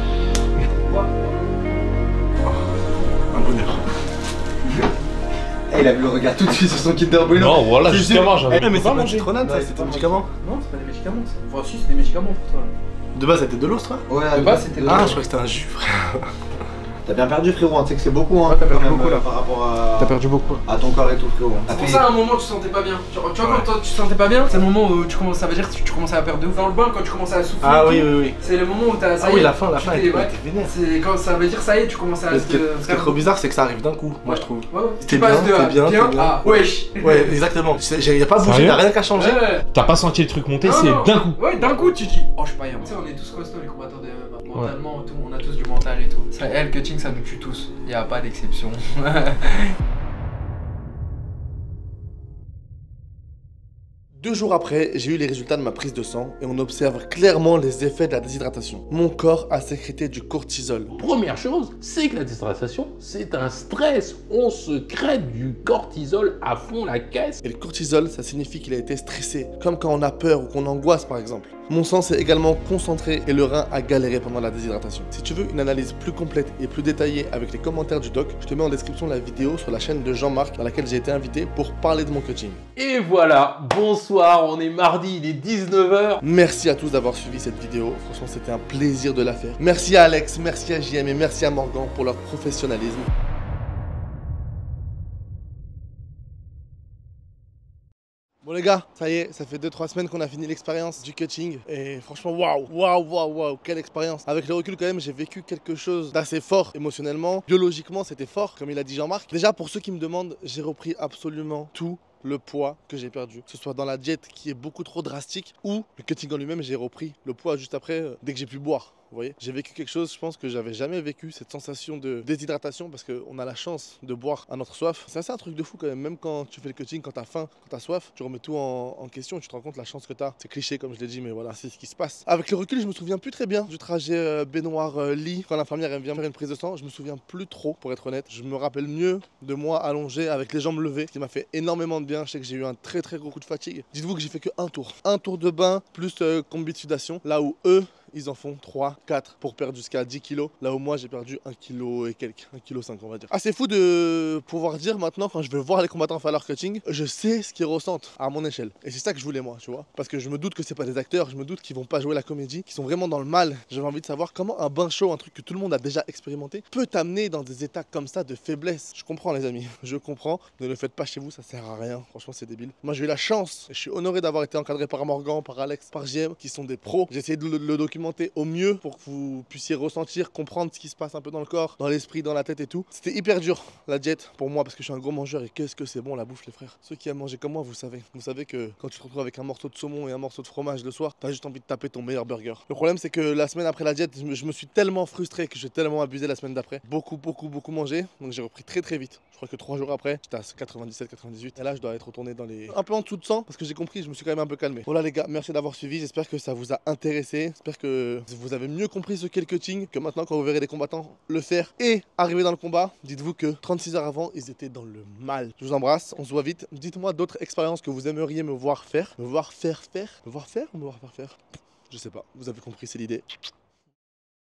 Speaker 10: un bonheur.
Speaker 9: Eh, il a vu le regard tout de suite sur son Kinder Bueno.
Speaker 8: Non, voilà, justement, j'avais
Speaker 10: eh, mais c'est pas du citronade, ça, c'est un médicament.
Speaker 2: Non, c'est pas des médicaments. Enfin, si, c'est des médicaments pour toi.
Speaker 10: De base, c'était de l'os, toi?
Speaker 9: Ouais,
Speaker 2: de base, c'était de l'os.
Speaker 10: Ah, je crois que c'était un jus, frère.
Speaker 9: T'as bien perdu, frérot, tu sais que c'est beaucoup, hein.
Speaker 10: Ouais, t'as perdu
Speaker 9: même,
Speaker 10: beaucoup là.
Speaker 9: Par rapport à.
Speaker 2: T'as perdu beaucoup.
Speaker 9: À ton corps et tout, frérot.
Speaker 2: C'est pour ça, à un moment, tu te sentais pas bien. Genre, tu vois, quand toi, tu te sentais pas bien, c'est le moment où tu commences, ça veut dire que tu commences à perdre de ouf. Dans le bain, quand tu commences à souffler.
Speaker 10: Ah oui, oui, oui.
Speaker 2: C'est le moment où t'as.
Speaker 10: Ah oui, la fin, la fin, elle était
Speaker 2: vénère. C'est quand ça veut dire, ça y est, tu commences à.
Speaker 10: Ce qui est trop bizarre, c'est que ça arrive d'un coup, moi je trouve.
Speaker 2: Ouais, ouais.
Speaker 10: T'es bien, t'es bien, t'es bien.
Speaker 2: Ah, wesh.
Speaker 10: Ouais, exactement. Y'a pas bougé, y'a rien qu'à changer.
Speaker 8: T'as pas senti le truc monter, c'est d'un coup.
Speaker 2: Ouais, d'un coup, tu dis, oh, je suis pas bien. Tu sais, on est tous costauds, les combattants de. Mentalement, tout, on a tous du mental et tout. Ça, elle, cutting, ça nous tue tous. Y a pas d'exception.
Speaker 1: Deux jours après, j'ai eu les résultats de ma prise de sang et on observe clairement les effets de la déshydratation. Mon corps a sécrété du cortisol.
Speaker 5: Première chose, c'est que la déshydratation, c'est un stress. On se crée du cortisol à fond la caisse.
Speaker 1: Et le cortisol, ça signifie qu'il a été stressé, comme quand on a peur ou qu'on angoisse par exemple. Mon sang s'est également concentré et le rein a galéré pendant la déshydratation. Si tu veux une analyse plus complète et plus détaillée avec les commentaires du doc, je te mets en description la vidéo sur la chaîne de Jean-Marc dans laquelle j'ai été invité pour parler de mon coaching.
Speaker 5: Et voilà, bonsoir, on est mardi, il est dix-neuf heures.
Speaker 1: Merci à tous d'avoir suivi cette vidéo, franchement c'était un plaisir de la faire. Merci à Alex, merci à J M et merci à Morgan pour leur professionnalisme. Bon les gars, ça y est, ça fait deux trois semaines qu'on a fini l'expérience du coaching et franchement waouh, waouh, waouh, waouh, quelle expérience. Avec le recul quand même, j'ai vécu quelque chose d'assez fort émotionnellement, biologiquement c'était fort comme il a dit Jean-Marc. Déjà pour ceux qui me demandent, j'ai repris absolument tout le poids que j'ai perdu, que ce soit dans la diète qui est beaucoup trop drastique ou le cutting en lui-même, j'ai repris le poids juste après euh, dès que j'ai pu boire. Vous voyez, j'ai vécu quelque chose, je pense que j'avais jamais vécu, cette sensation de déshydratation parce qu'on a la chance de boire à notre soif. C'est assez un truc de fou quand même, même quand tu fais le coaching, quand t'as faim, quand t'as soif, tu remets tout en, en question et tu te rends compte la chance que t'as. C'est cliché comme je l'ai dit, mais voilà, c'est ce qui se passe. Avec le recul, je me souviens plus très bien du trajet euh, baignoire-lit. Quand l'infirmière vient faire une prise de sang, je me souviens plus trop, pour être honnête. Je me rappelle mieux de moi allongé avec les jambes levées, ce qui m'a fait énormément de bien. Je sais que j'ai eu un très très gros coup de fatigue. Dites-vous que j'ai fait que un tour. Un tour de bain plus euh, combi de sudation, là où eux, ils en font trois, quatre pour perdre jusqu'à dix kilos. Là où moi j'ai perdu un kilo et quelques, un kilo cinq on va dire. Ah c'est fou de pouvoir dire maintenant quand je vais voir les combattants faire leur coaching, je sais ce qu'ils ressentent à mon échelle. Et c'est ça que je voulais moi, tu vois. Parce que je me doute que c'est pas des acteurs, je me doute qu'ils vont pas jouer la comédie, qu'ils sont vraiment dans le mal. J'avais envie de savoir comment un bain chaud, un truc que tout le monde a déjà expérimenté, peut t'amener dans des états comme ça de faiblesse. Je comprends les amis, je comprends. Ne le faites pas chez vous, ça sert à rien. Franchement c'est débile. Moi j'ai eu la chance, et je suis honoré d'avoir été encadré par Morgan, par Alex, par J M, qui sont des pros. J'ai essayé de le, le documenter au mieux pour que vous puissiez ressentir, comprendre ce qui se passe un peu dans le corps, dans l'esprit, dans la tête et tout. C'était hyper dur la diète pour moi parce que je suis un gros mangeur et qu'est-ce que c'est bon la bouffe les frères. Ceux qui aiment manger comme moi, vous savez. Vous savez que quand tu te retrouves avec un morceau de saumon et un morceau de fromage le soir, t'as juste envie de taper ton meilleur burger. Le problème c'est que la semaine après la diète, je me, je me suis tellement frustré que j'ai tellement abusé la semaine d'après. Beaucoup, beaucoup, beaucoup mangé. Donc j'ai repris très très vite. Je crois que trois jours après, j'étais à quatre-vingt-dix-sept quatre-vingt-dix-huit. Et là je dois être retourné dans les... un peu en dessous de cent parce que j'ai compris, je me suis quand même un peu calmé. Voilà les gars, merci d'avoir suivi. J'espère que ça vous a intéressé. J'espère que vous avez mieux compris ce qu'est le coaching, que maintenant quand vous verrez des combattants le faire et arriver dans le combat, dites-vous que trente-six heures avant, ils étaient dans le mal. Je vous embrasse, on se voit vite. Dites-moi d'autres expériences que vous aimeriez me voir faire. Me voir faire faire Me voir faire ou me voir faire faire Je sais pas, vous avez compris, c'est l'idée.